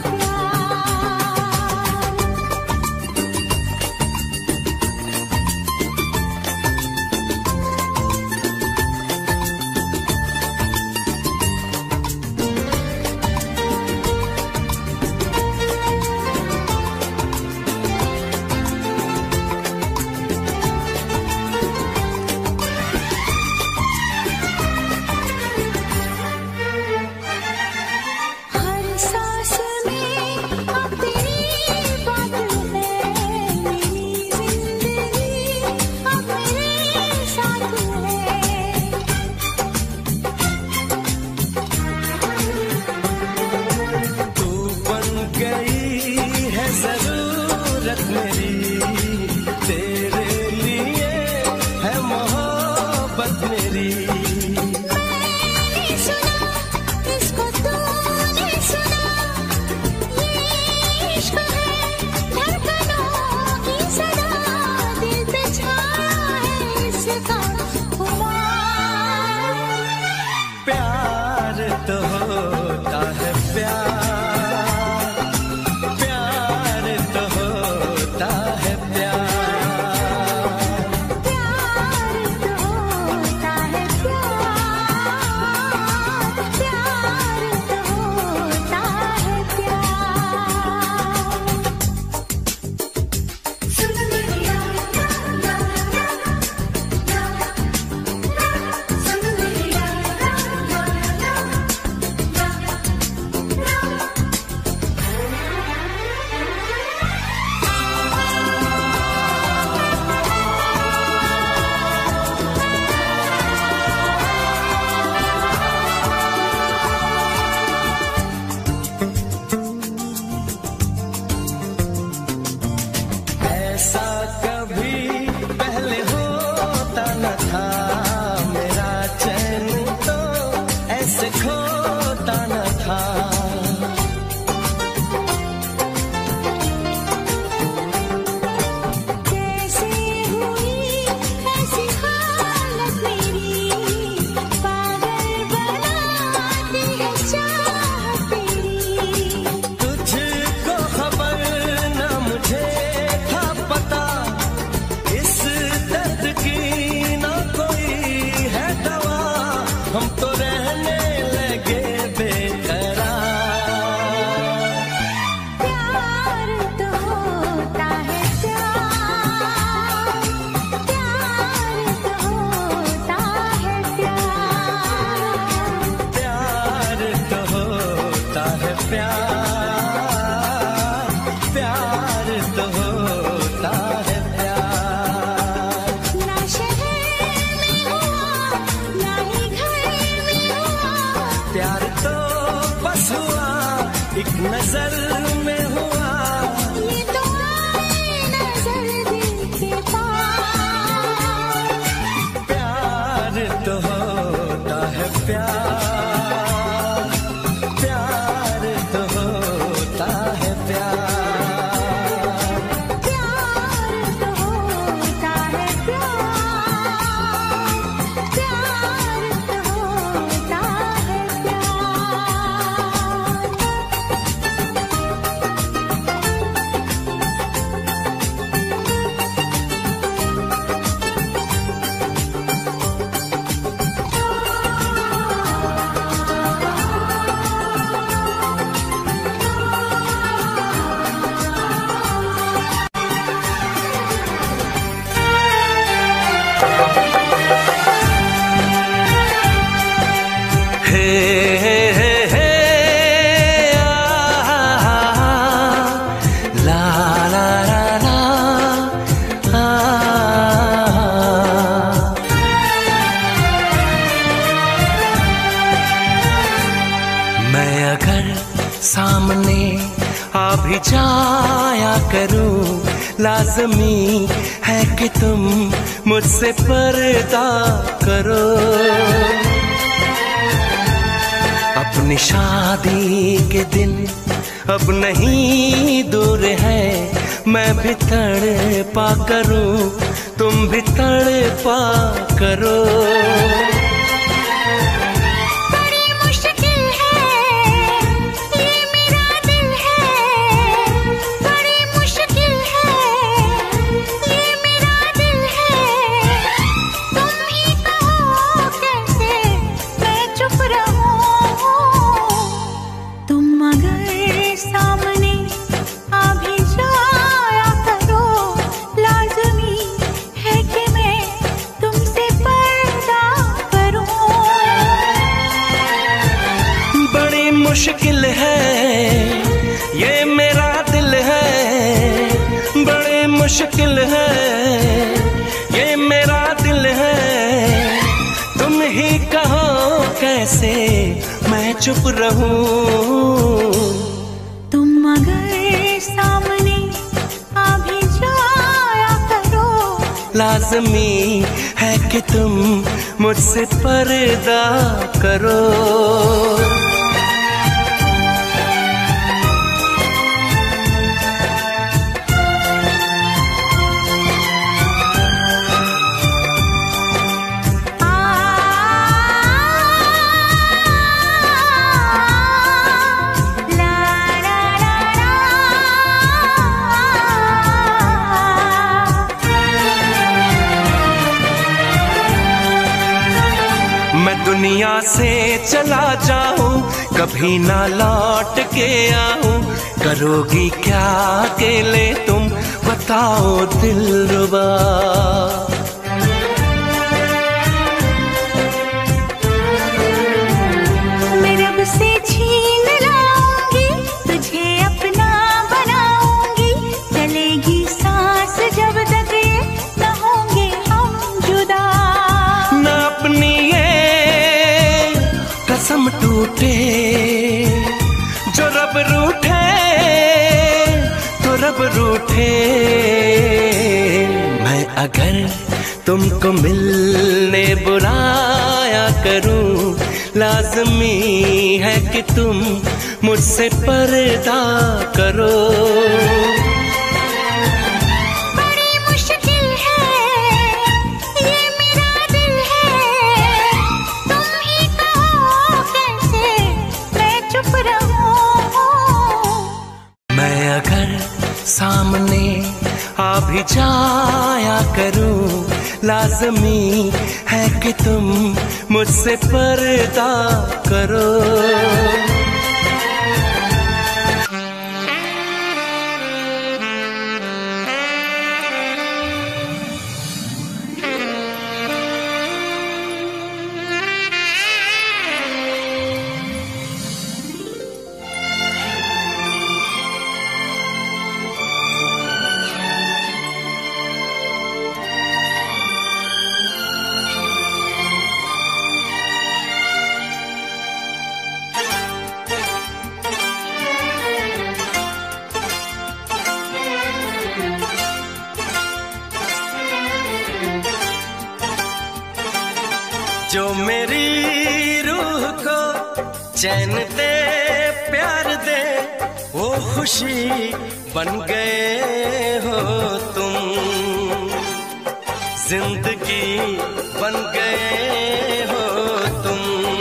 हर सांस में अब तेरी बात है, मेरी जिंदगी अब मेरे साथ है। तू बन गई है जरूरत मेरी, तेरे लिए है मोहब्बत मेरी। मैंने सुना इसको तूने सुना, ये इश्क है धड़कनों की सदा, दिल पे छाया है इसका खुमार। प्यार तो होता है प्यार, प्यार तो होता है करूं, लाज़मी है कि तुम मुझसे पर्दा करो। अपनी शादी के दिन अब नहीं दूर है, मैं भी तड़पा करूं, तुम भी तड़पा करो। मुश्किल है ये मेरा दिल है, बड़े मुश्किल है ये मेरा दिल है। तुम ही कहो कैसे मैं चुप रहूं। तुम अगर सामने आ भी जाया करो, लाज़मी है कि तुम मुझसे पर्दा करो। दुनिया से चला जाऊं, कभी ना लौट के आऊं, करोगी क्या अकेले तुम बताओ दिलरुबा। मैं रब से छीन लाऊंगी, तुझे अपना बनाऊंगी, चलेगी सांस जब तक ये न होंगे हम जुदा। न अपनी कसम टूटे जो रब रूठे तो रब रूठे। मैं अगर तुमको मिलने बुलाया करूं, लाज़मी है कि तुम मुझसे पर्दा करो। सामने आ भी जाया करूं, लाज़मी है कि तुम मुझसे पर्दा करो। जो मेरी रूह को चैन दे प्यार दे, वो खुशी बन गए हो तुम, जिंदगी बन गए हो तुम,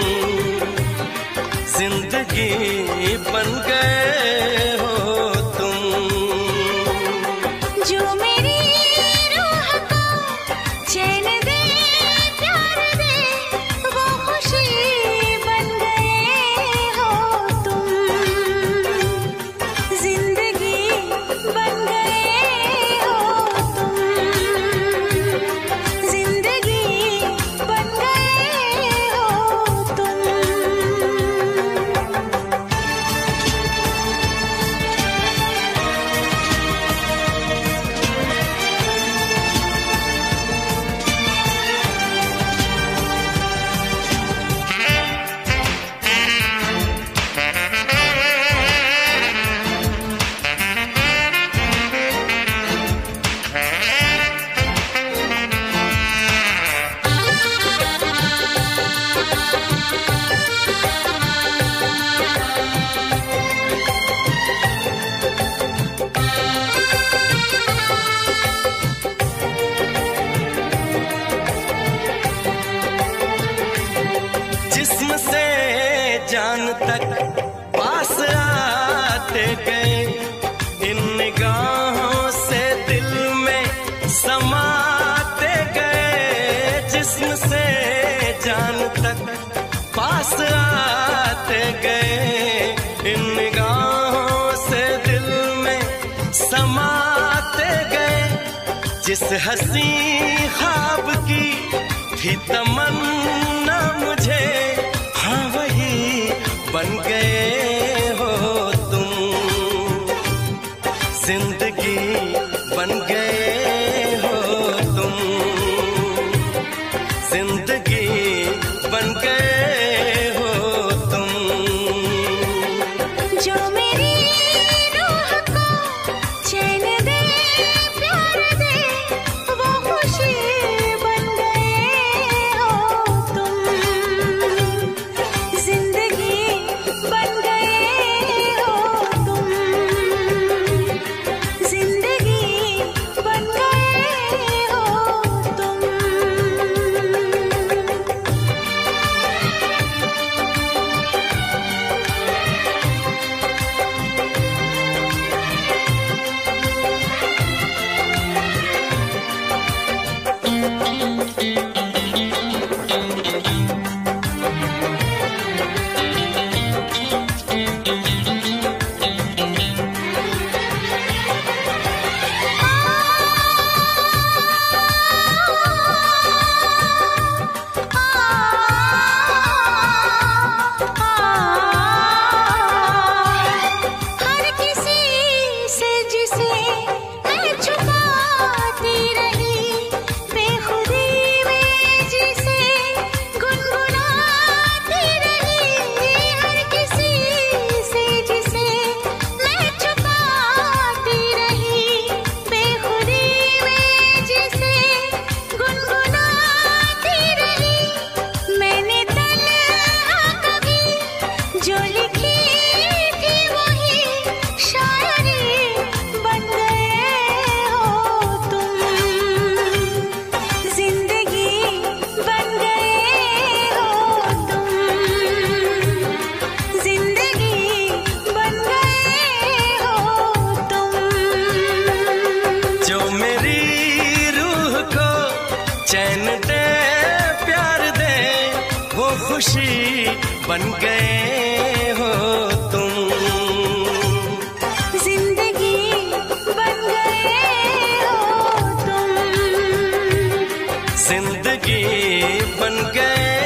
जिंदगी बन गए हो तुम। जो मेरी रूह को चैन दे प्यार दे, वो खुशी बन गए हो तुम, जिंदगी बन गए हो तुम, जिंदगी बन गए हो तुम। पाते गए, जिस हंसी ख्वाब की थी तमन्ना मुझे, हाँ वही बन गए हो तुम। जिंदगी बन गए हो तुम, जिंदगी बन गए हो तुम। जो मेरी रूह को चैन दे प्यार दे, वो खुशी बन गए हो तुम। जिंदगी बन गए हो तुम, जिंदगी बन गए हो तुम। हर किसी से जिसे मैं छुपाती रही, बेखुदी में जिसे गुनगुनाती रही। हर किसी से जिसे मैं छुपाती रही, बेखुदी में जिसे गुनगुनाती रही। मैंने तन्हा कभी जो लिखी थी वही शायरी बन गए हो तुम। जिंदगी बन गए हो तुम, जिंदगी बन गए हो तुम। जो मेरी रूह को चैन दे प्यार दे, वो खुशी बन गए हो तुम। जिंदगी बन गए हो तुम, जिंदगी बन गए